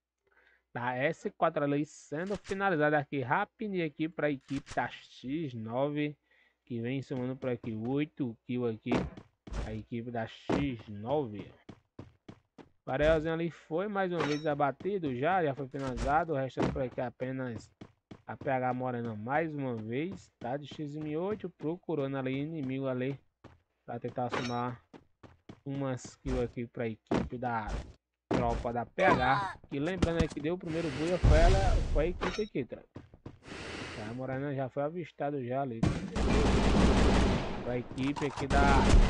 S4 ali sendo finalizada aqui rapidinho aqui para a equipe da X9. Que vem somando por aqui 8 kills aqui. A equipe da X9. O Arielzinho ali foi mais uma vez abatido já foi finalizado. O resto por aqui apenas a PH Morena mais uma vez. Tá de XM8 procurando ali inimigo ali. Pra tentar somar umas kills aqui pra equipe da tropa da PH. Que lembrando que deu o primeiro buia foi a equipe aqui, tropa. A Morena já foi avistado já ali. A equipe aqui da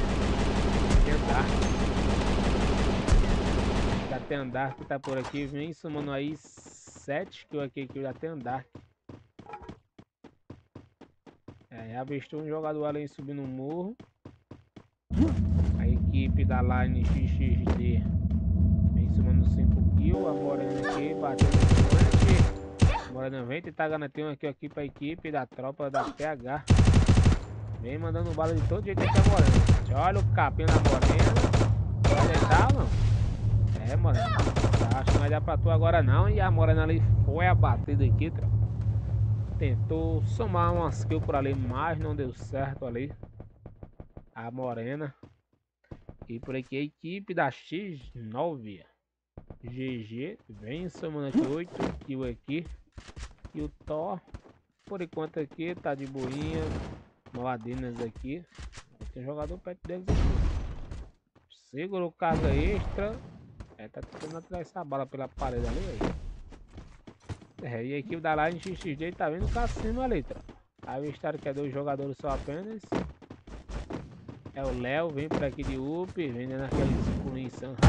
Tendark que tá por aqui. Vem somando aí 7 kills aqui da Tendark. Avistou um jogador ali subindo o morro. A equipe da Line XXD vem somando 5 kills. A Morena aqui batendo bastante. A Morena vem tentar garantir aqui pra equipe da tropa da PH. Vem mandando bala de todo jeito aqui a Morena. Olha o capinho da Morena. Vai deitar, mano? É, Morena. Acho que não vai dar pra tu agora não. E a Morena ali foi abatida aqui, tropa. Tentou somar umas kills por ali, mas não deu certo ali. A Morena. E por aqui a equipe da X9 GG vem somando aqui 8 kills aqui. E o Thor, por enquanto aqui, tá de boinha. Moadinas aqui. Tem jogador perto deles aqui. Segurou carga extra. Tá tentando atravessar a bala pela parede ali, velho. E a equipe da Line XXD tá vindo cá cima ali, tropa. Avistaram que é 2 jogadores só apenas. É o Léo, vem por aqui de UP, vendendo aqueles pulinhos rápido.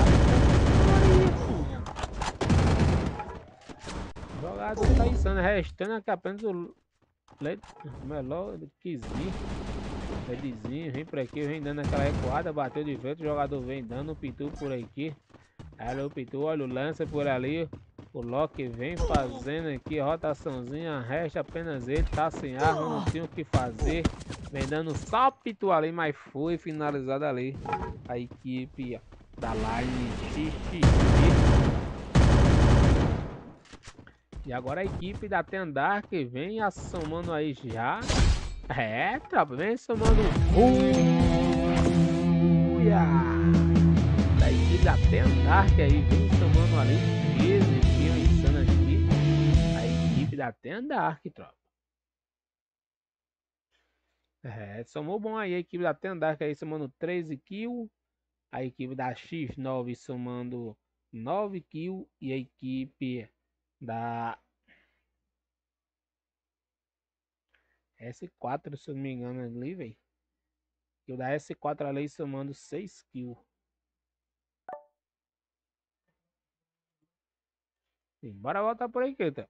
O jogador tá insano, restando aqui apenas o Meló Kizinho. Ledzinho, vem por aqui, vem dando aquela recuada, bateu de vento, o jogador vem dando o Pitu por aqui. Olha o Pitu, olha o lança por ali. O Loki vem fazendo aqui rotaçãozinha, resta apenas ele, tá sem arma, não tinha o que fazer. Vem dando salpito ali, mas foi finalizada ali a equipe da Line XXX. E agora a equipe da Tendark vem assomando aí já. É, tropa, vem somando da equipe da Tendark aí, vem somando ali 13 kills insano aqui. A equipe da Tendark, tropa. É, somou bom aí a equipe da Tendark aí somando 13 kills. A equipe da X9 somando 9 kills. E a equipe da S4, se eu não me engano, ali, velho. E o da S4 ali somando 6 kills. Sim, bora voltar por aí, tá?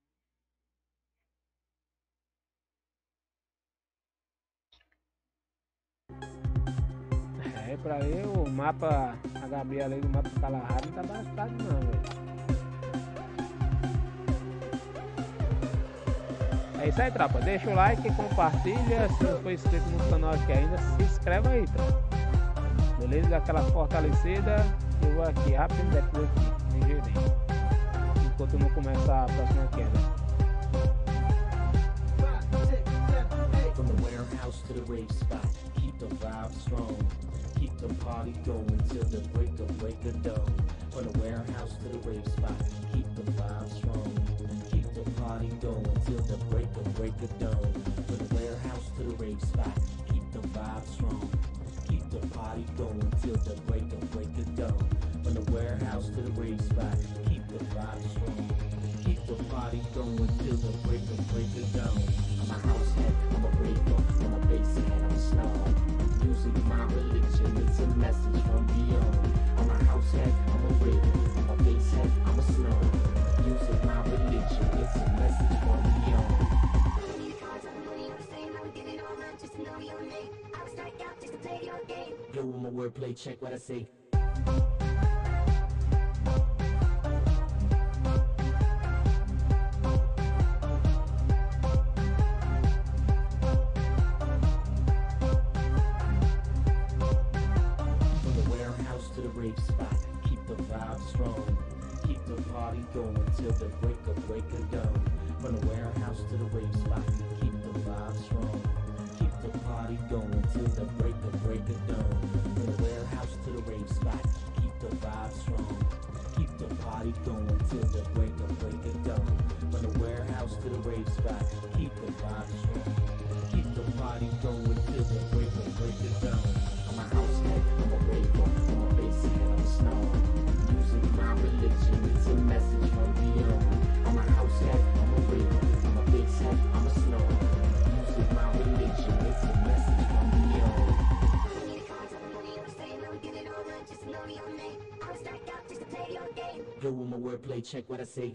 É, pra ver o mapa HB ali do mapa Kalahari não tá bastante não, velho. É isso aí, tropa. Deixa o like, compartilha. Se não for inscrito no canal aqui ainda, se inscreve aí, tropa. Beleza? Dá aquela fortalecida. Eu vou aqui rápido depois aqui, ligeirinho. Enquanto não começar a próxima queda. From the warehouse to the rave spot, keep the vibe strong. Keep the party going till the break of dawn. From the warehouse to the rave spot, keep the vibe strong. Keep the party going till the break of dawn. From the warehouse to the rave spot, keep the vibe strong. Keep the party going till the break of dawn. From the warehouse to the rave spot, keep the vibe strong. Keep the party going till the break of dawn. I'm a house head, I'm a raver, I'm a bass head, I'm a snob. Music, my religion, it's a message from beyond. I'm a house head, I'm a raver, I'm a bass head, I'm a snob. Music, my religion, it's a message from beyond. Yo, my wordplay, check what I say. Spot. Keep the vibe strong. Keep the party going till the break of dawn. From the warehouse to the rave spot. Keep the vibe strong. Keep the party going till the break of dawn. From the warehouse to the rave spot. Keep the vibe strong. Keep the party going till the break of dawn. From the warehouse to the rave spot. Keep the vibe strong. Keep the party going till the break of dawn. I'm a house head, I'm a raver, I'm a bass head, I'm a snob. Music, my religion, it's a message from beyond. I'm a house head, I'm a raver, I'm a bass head, I'm a snob. Music, my religion, it's a message from beyond. Yo, with my wordplay, check what I say.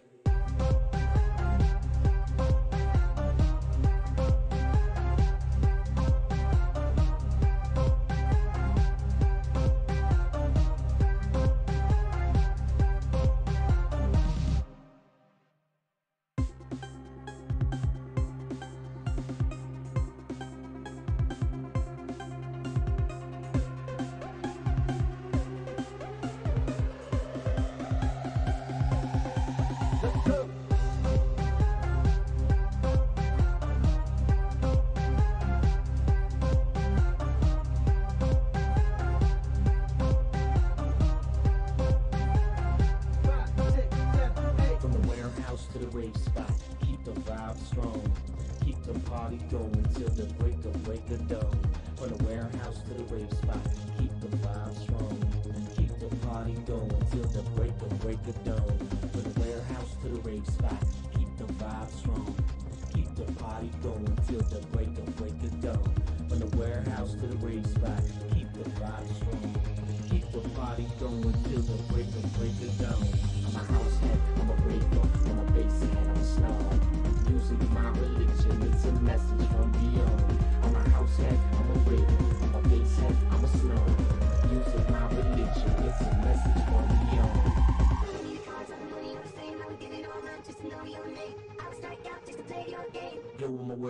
Spot. Keep the vibe strong. Keep the party going till the break of dawn. From the warehouse to the rave spot. Keep the vibe strong. Keep the party going till the break of dawn. From the warehouse to the rave spot. Keep the vibe strong. Keep the party going till the break of dawn. From the warehouse to the rave spot. Keep the vibe strong. Keep the party going till the break of dawn. I'm a house head, I'm a raver, I'm a bass head, I'm a snob. Music, my religion, it's a message from beyond. I'm a house head, I'm a raver, I'm a bass head, I'm a snob. Music, my religion, it's a message from beyond.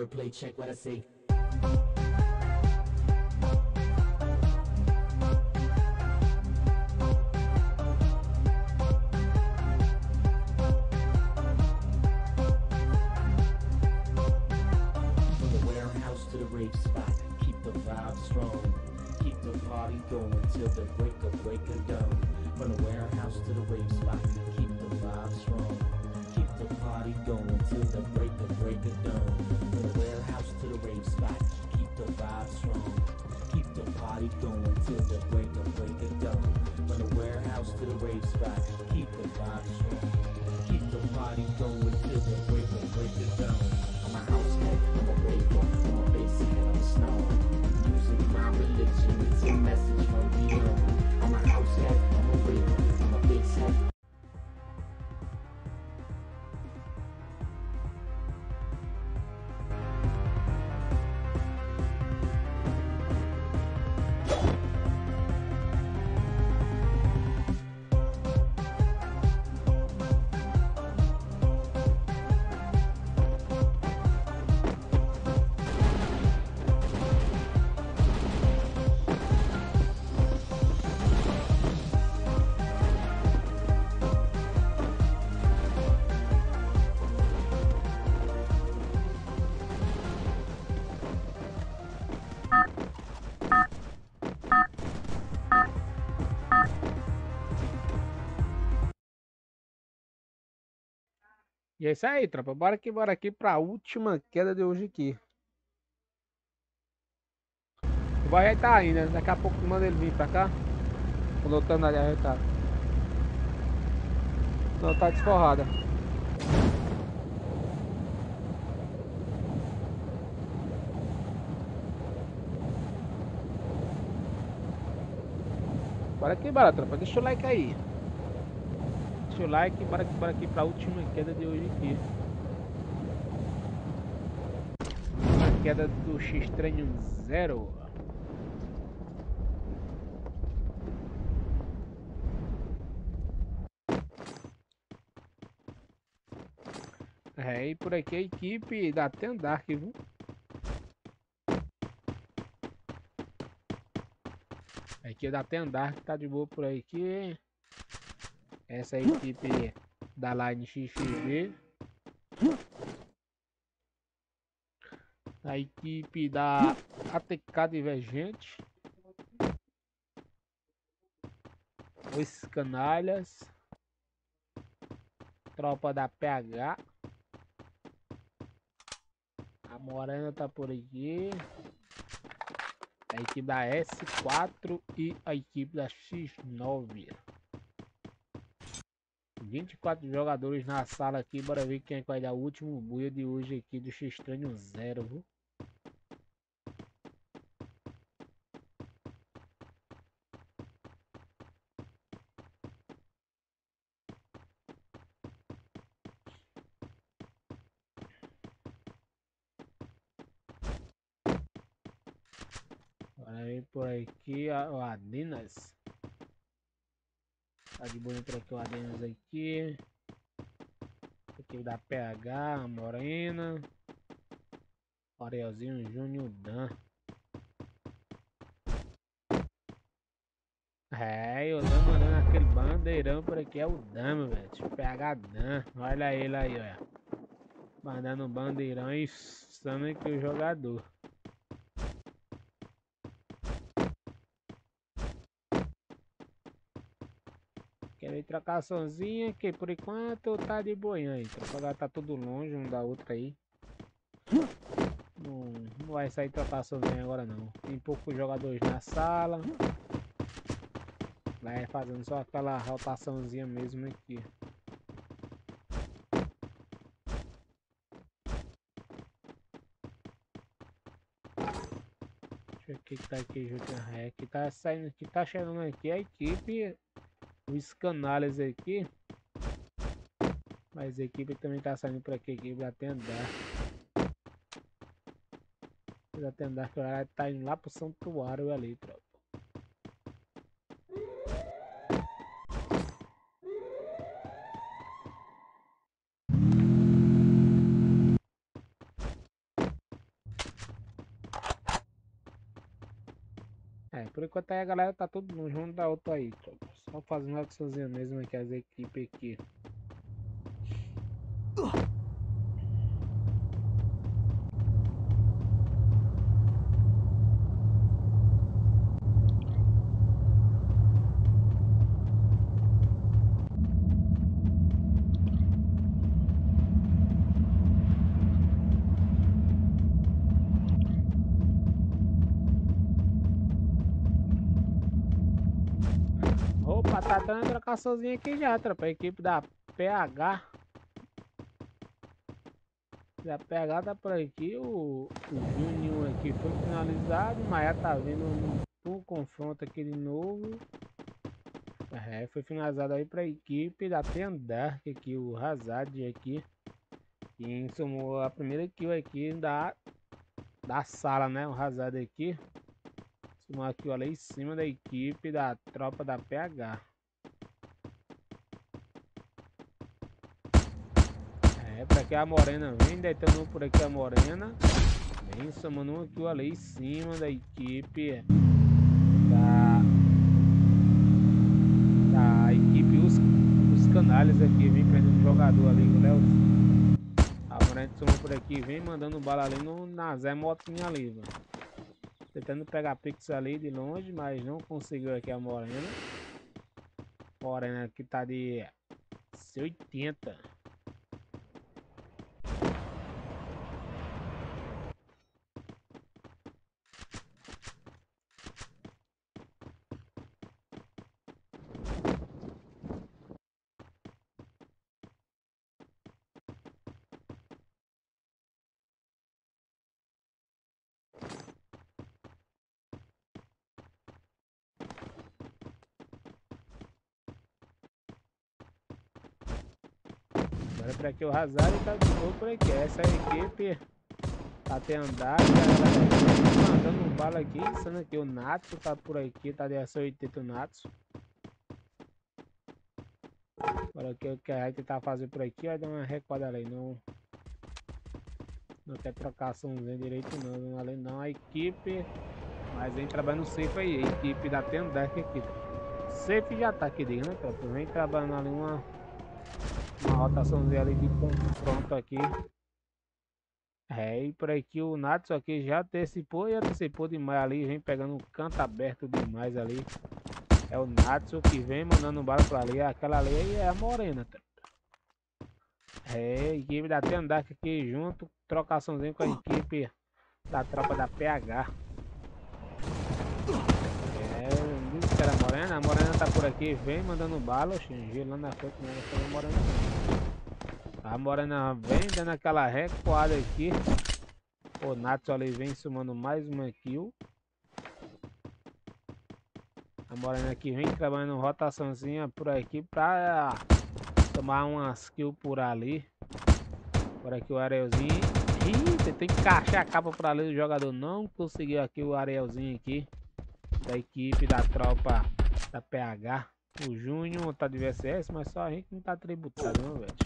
wordplay, check what I say. From the warehouse to the rave spot, keep the vibe strong. Keep the party going till the break of dawn. From the warehouse to the rave spot, keep the vibe strong. Keep the party going till the break of dawn. From the warehouse to the rave spot, keep the vibe strong. Keep the party going till the break of dawn. From the warehouse to the rave spot, keep the vibe strong. Keep the party going till the break of dawn. I'm a house head, I'm a raver, I'm a bass head, I'm a snow. Music, my religion, it's a message from beyond. I'm a house head, I'm a raver, I'm a bass head. E é isso aí, tropa. Bora aqui pra última queda de hoje aqui. O boy já tá aí, né? Daqui a pouco manda ele vir pra cá. Colocando ali a retada. Não, tá desforrada. Bora, tropa. Deixa o like aí. Deixa o like, bora aqui pra última queda de hoje aqui. A queda do X-Train 0. É, e por aqui a equipe da Tendark, viu? A equipe da Tendark tá de boa por aqui. Essa é a equipe da Line XXB. A equipe da ATK Divergente. Os canalhas. Tropa da PH. A Morena tá por aqui. A equipe da S4 e a equipe da X9. 24 jogadores na sala aqui. Bora ver quem é que vai dar o último buia de hoje aqui do X-Train 0, viu? Bora ver por aqui o Adinas. Tá de boa por aqui o Adinas aqui. Aqui da PH, a Morena. Arielzinho Júnior Dan. É, o Dan mandando aquele bandeirão por aqui. É o Dan, velho. PH Dan. Olha ele aí, olha. Mandando um bandeirão e estando aqui o jogador. Quer ver trocaçãozinha que por enquanto tá de boinha aí. Trocar tá tudo longe um da outra aí. Não vai sair trocaçãozinha agora não. Tem poucos jogadores na sala. Vai fazendo só aquela rotaçãozinha mesmo aqui. Deixa eu ver o que tá aqui, Julian. Que tá saindo, que tá chegando aqui a equipe. Os canalhas aqui. Mas a equipe também tá saindo por aqui. A equipe da Tendark. Da Tendark tá indo lá pro santuário ali, tropa. Por enquanto aí a galera tá todo mundo junto da outra aí, tropa. Só fazendo açãozinha mesmo aqui, as equipes aqui. Opa, tá dando trocaçãozinha aqui já, tropa. A equipe da PH. Da PH tá por aqui. O Juninho aqui foi finalizado. Mas já tá vindo um confronto aqui de novo. Foi finalizado aí pra equipe da Tendark aqui. O Hazard aqui. Quem somou a primeira kill aqui da sala, né? O Hazard aqui. Somou a kill ali em cima da equipe da tropa da PH. Pra que a Morena vem deitando por aqui a Morena. Vem somando um kill ali em cima da equipe da equipe os canalhas aqui. Vem prendendo o jogador ali, o Léo. A Morena somou por aqui, vem mandando bala ali na Zé Motinha ali, mano. Tentando pegar pix ali de longe, mas não conseguiu aqui a Morena. Morena aqui tá de C80. Agora pra aqui o Hazard tá de novo por aqui. Essa equipe tá até andar, mandando um bala aqui, sendo aqui o Natsu tá por aqui, tá de AC80 o Natsu. Agora o que a gente tá fazendo por aqui, vai dar uma recuada ali, não quer trocar somzinha direito não, além não, a equipe, mas vem trabalhando safe aí, a equipe da Tendark aqui. Safe já tá aqui dentro, né, tropa? Vem trabalhando ali uma rotaçãozinha ali de confronto aqui. E por aqui o Natsu aqui já antecipou demais ali, vem pegando um canto aberto demais ali. É o Natsu que vem mandando bala pra ali, aquela ali aí é a Morena, tá? A equipe da Tendark aqui junto, trocaçãozinho com a equipe da tropa da PH. Não disse que era a Morena tá por aqui, vem mandando bala, lá na frente, não é a Morena não. A Morena vem dando aquela recuada aqui. O Natsu ali vem somando mais uma kill. A Morena aqui vem trabalhando rotaçãozinha por aqui pra tomar umas kills por ali. Por aqui o Arielzinho. Ih, tem que encaixar a capa por ali. O jogador não conseguiu aqui o Arielzinho aqui. Da equipe da tropa da PH. O Júnior tá de VSS, mas só a gente não tá tributado, não, velho.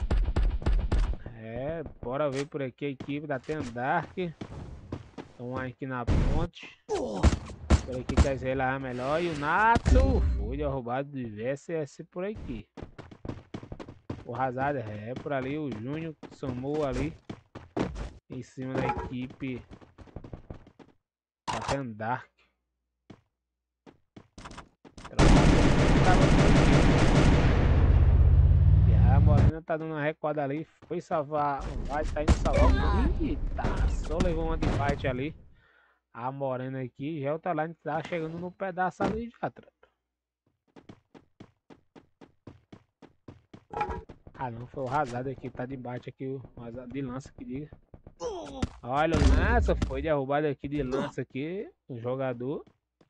Bora ver por aqui a equipe da Tendark. Estão aqui na ponte. Por aqui quer dizer lá melhor. E o Natsu foi derrubado de VSS por aqui. O Hazard por ali. O Júnior somou ali em cima da equipe da Tendark. E a Morena tá dando uma recuada ali. Foi salvar. Vai tá indo salvar. Eita, só levou uma de fight ali. A Morena aqui. Já o Talante tá chegando no pedaço ali já, tropa. Ah não, foi o Hazard aqui. Tá debaixo aqui. O Hazard de lança que diga. Olha o lança. Foi derrubado aqui de lança aqui. O jogador.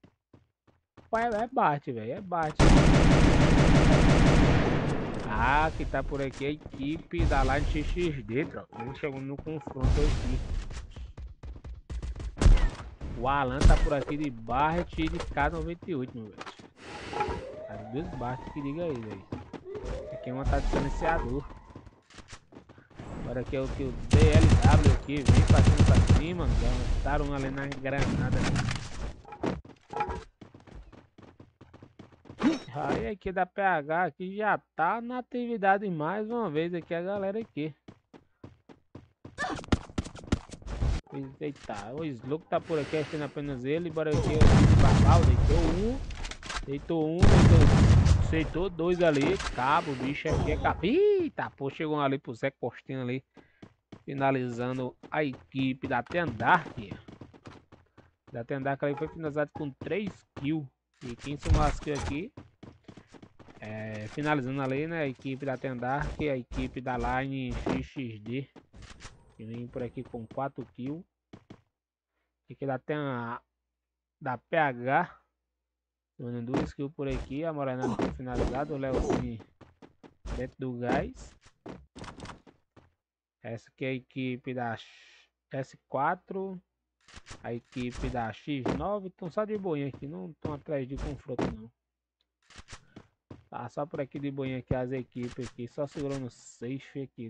É bate, velho. É bate. Ah, que tá por aqui a equipe da Line XXD, tropa. Ele chegou no confronto aqui. O Alan tá por aqui de Barret e de K98, meu velho. Tá de dois Barret que diga aí, velho. Aqui uma tá de silenciador. Agora aqui é o que o DLW aqui vem pra cima, gastaram ali na granada. Aí aqui da PH aqui já tá na atividade mais uma vez aqui a galera aqui. Eita, o Slug tá por aqui, achando apenas ele. Bora aqui, o Barbal deitou um, aceitou dois ali. Cabo, o bicho aqui é cabo. Eita, pô, chegou ali pro Zé Costinha ali. Finalizando a equipe da Tendark. Da Tendark ali foi finalizado com 3 kills. E quem se lascou aqui, finalizando ali, né? A equipe da Tendark, a equipe da Line XXD. Que vem por aqui com 4 kills. Aqui da PH. Dando 2 kills por aqui. A Morena foi finalizada. O Leozinho dentro do gás. Essa aqui é a equipe da S4. A equipe da X9. Estão só de boinha aqui. Não estão atrás de confronto não. Tá só por aqui de boinha aqui as equipes aqui. Só segurando safe aqui.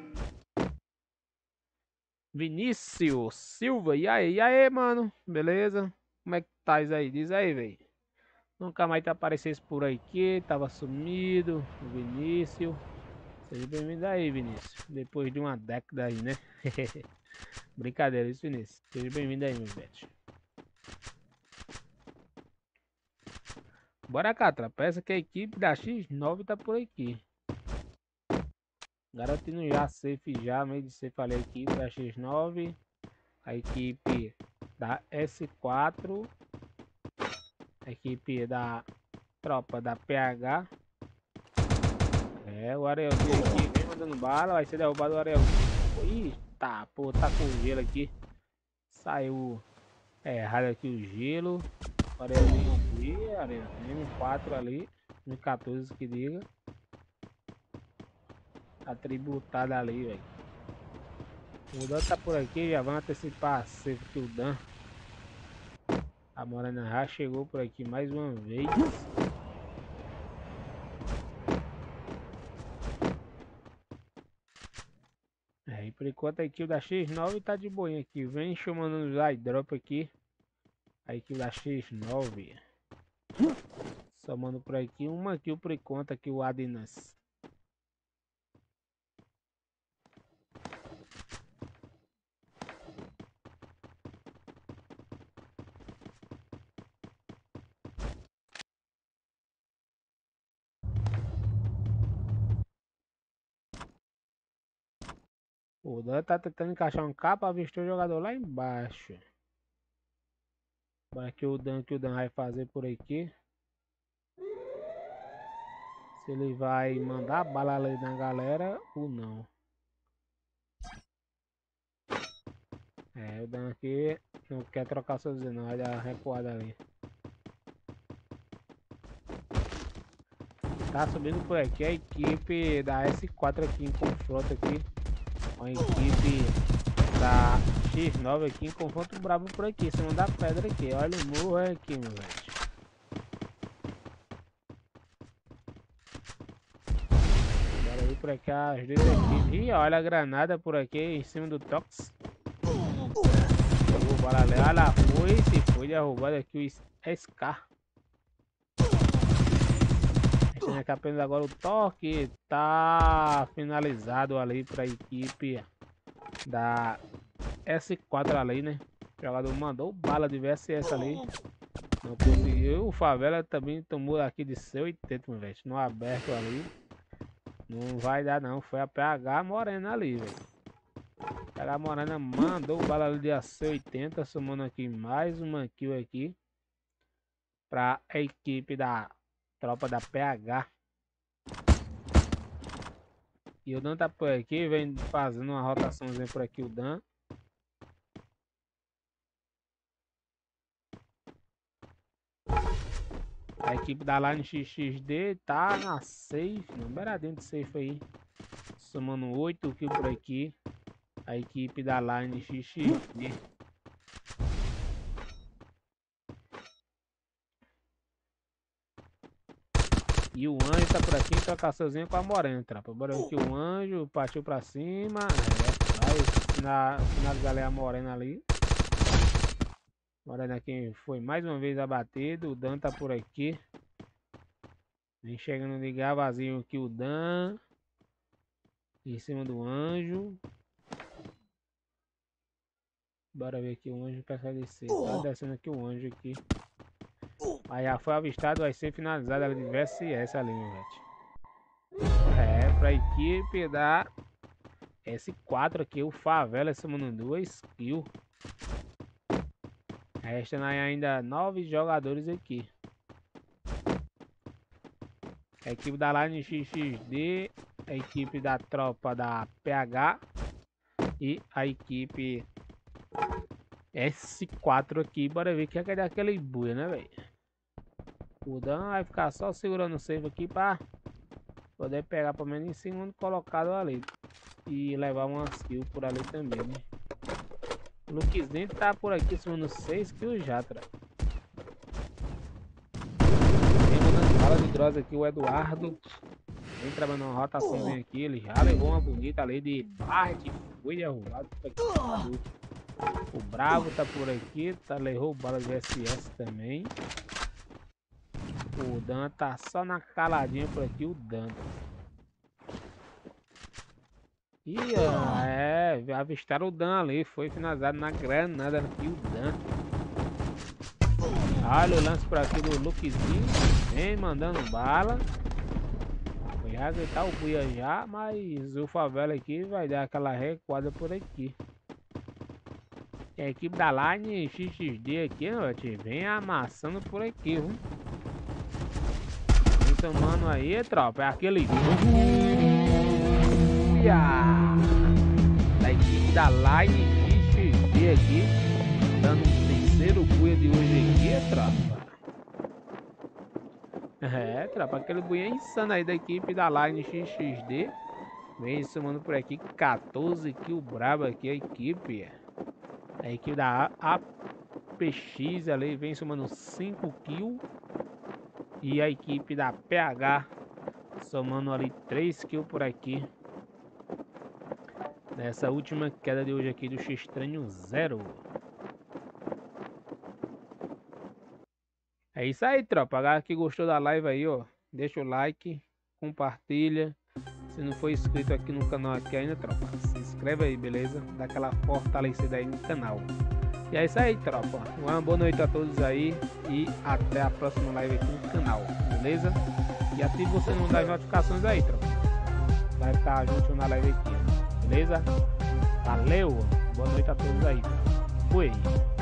Vinícius Silva. E aí, mano? Beleza? Como é que tá aí? Diz aí, velho. Nunca mais te aparecesse por aqui. Tava sumido. Vinícius. Seja bem-vindo aí, Vinícius. Depois de uma década aí, né? Brincadeira, isso, Vinícius. Seja bem-vindo aí, meu velho. Bora cá, peça que a equipe da X9 tá por aqui. Garantindo já safe já, meio de safe ali a equipe da X9. A equipe da S4. A equipe da tropa da PH. O Arielzinho aqui vem mandando bala. Vai ser derrubado o Arielzinho. Eita, pô, tá com gelo aqui. Saiu errado aqui o gelo. O Arielzinho aqui, Arielzinho, M4 ali. M14 que diga. Atributado ali, velho. O Dan tá por aqui, já vamos antecipar a safe que o Dan. A Morena já chegou por aqui mais uma vez. E por enquanto a equipe da X9 tá de boinha aqui. Vem chamando os iDrop aqui. A equipe da X9. Somando por aqui uma kill por enquanto aqui o Adinas. O Dan tá tentando encaixar um capa, avistou o jogador lá embaixo. Vai que o Dan vai fazer por aqui. Se ele vai mandar bala ali na galera ou não. O Dan aqui não quer trocar sozinho, não. Vai dar recuada ali. Tá subindo por aqui a equipe da S4 aqui em confronto aqui. A equipe da X9 aqui em confronto brabo por aqui. Em cima da pedra aqui. Olha o morro aqui, meu velho. Bora ir por aqui as duas equipes. Ih, olha a granada por aqui em cima do Tox. Bora ali. Olha lá, foi derrubado aqui o SK. Aqui apenas agora o toque tá finalizado ali para a equipe da S4 ali, né? O jogador mandou bala de VSS ali, não conseguiu. O Favela também tomou aqui de C80, meu velho, no aberto ali. Não vai dar não, foi a PH Morena ali, velho. PH Morena mandou bala ali de AC80, somando aqui mais uma kill aqui para a equipe da tropa da PH. E o Dan tá por aqui, vem fazendo uma rotaçãozinha por aqui o Dan. A equipe da Line XXD tá na safe, não, beiradinho de safe aí. Somando 8 kills por aqui. A equipe da Line XXD. E o Anjo tá por aqui, trocar sozinho com a Morena, trapa. Bora aqui o Anjo, partiu pra cima. Vai finalizar ali a Morena ali. Morena aqui foi mais uma vez abatido. O Dan tá por aqui. Vem chegando de gravazinho aqui o Dan. Em cima do anjo. Bora ver aqui o anjo para descer. Tá descendo aqui o anjo aqui. Aí já foi avistado, vai ser finalizado ali de VSS ali, meu velho. É, pra equipe da S4 aqui, o Favela somando 2 kills. Restando aí ainda 9 jogadores aqui. A equipe da Line XXD, a equipe da tropa da PH e a equipe S4 aqui. Bora ver que é daquele buia, né, velho? O Dan vai ficar só segurando o save aqui pra poder pegar pelo menos em segundo colocado ali. E levar umas kills por ali também, né? O Luquezinho tá por aqui somando 6 kills já, cara. Vem mandando bala de droga aqui o Eduardo. Vem trabalhando uma rotaçãozinha aqui. Ele já levou uma bonita ali de barra de foi derrubado por aqui. O Bravo tá por aqui. Tá, levou bala de SS também. O Dan tá só na caladinha por aqui. O Dan. E avistaram o Dan ali. Foi finalizado na granada aqui. O Dan. Olha o lance por aqui do Luquezinho. Vem mandando bala. Já gritar o buia já, mas o Favela aqui vai dar aquela recuada por aqui. E a equipe da Line XXD aqui, meu tio, vem amassando por aqui, viu? Então, mano, aí, tropa, é aquele buia da equipe da Line XXD aqui, dando um terceiro buia de hoje aqui, tropa. É, tropa, aquele buia insano aí da equipe da Line XXD. Vem somando por aqui 14 kills brabo aqui a equipe. A equipe da APX ali vem somando 5 kills. E a equipe da PH somando ali 3 kills por aqui. Nessa última queda de hoje aqui do X-Estranho 0. É isso aí, tropa. A galera que gostou da live aí, ó, deixa o like, compartilha. Se não for inscrito aqui no canal aqui ainda, tropa, se inscreve aí, beleza? Dá aquela fortalecida aí no canal. E é isso aí, tropa. Uma boa noite a todos aí e até a próxima live aqui no canal, beleza? E ative o sininho das notificações aí, tropa. Vai estar junto na live aqui, beleza? Valeu! Boa noite a todos aí. Fui!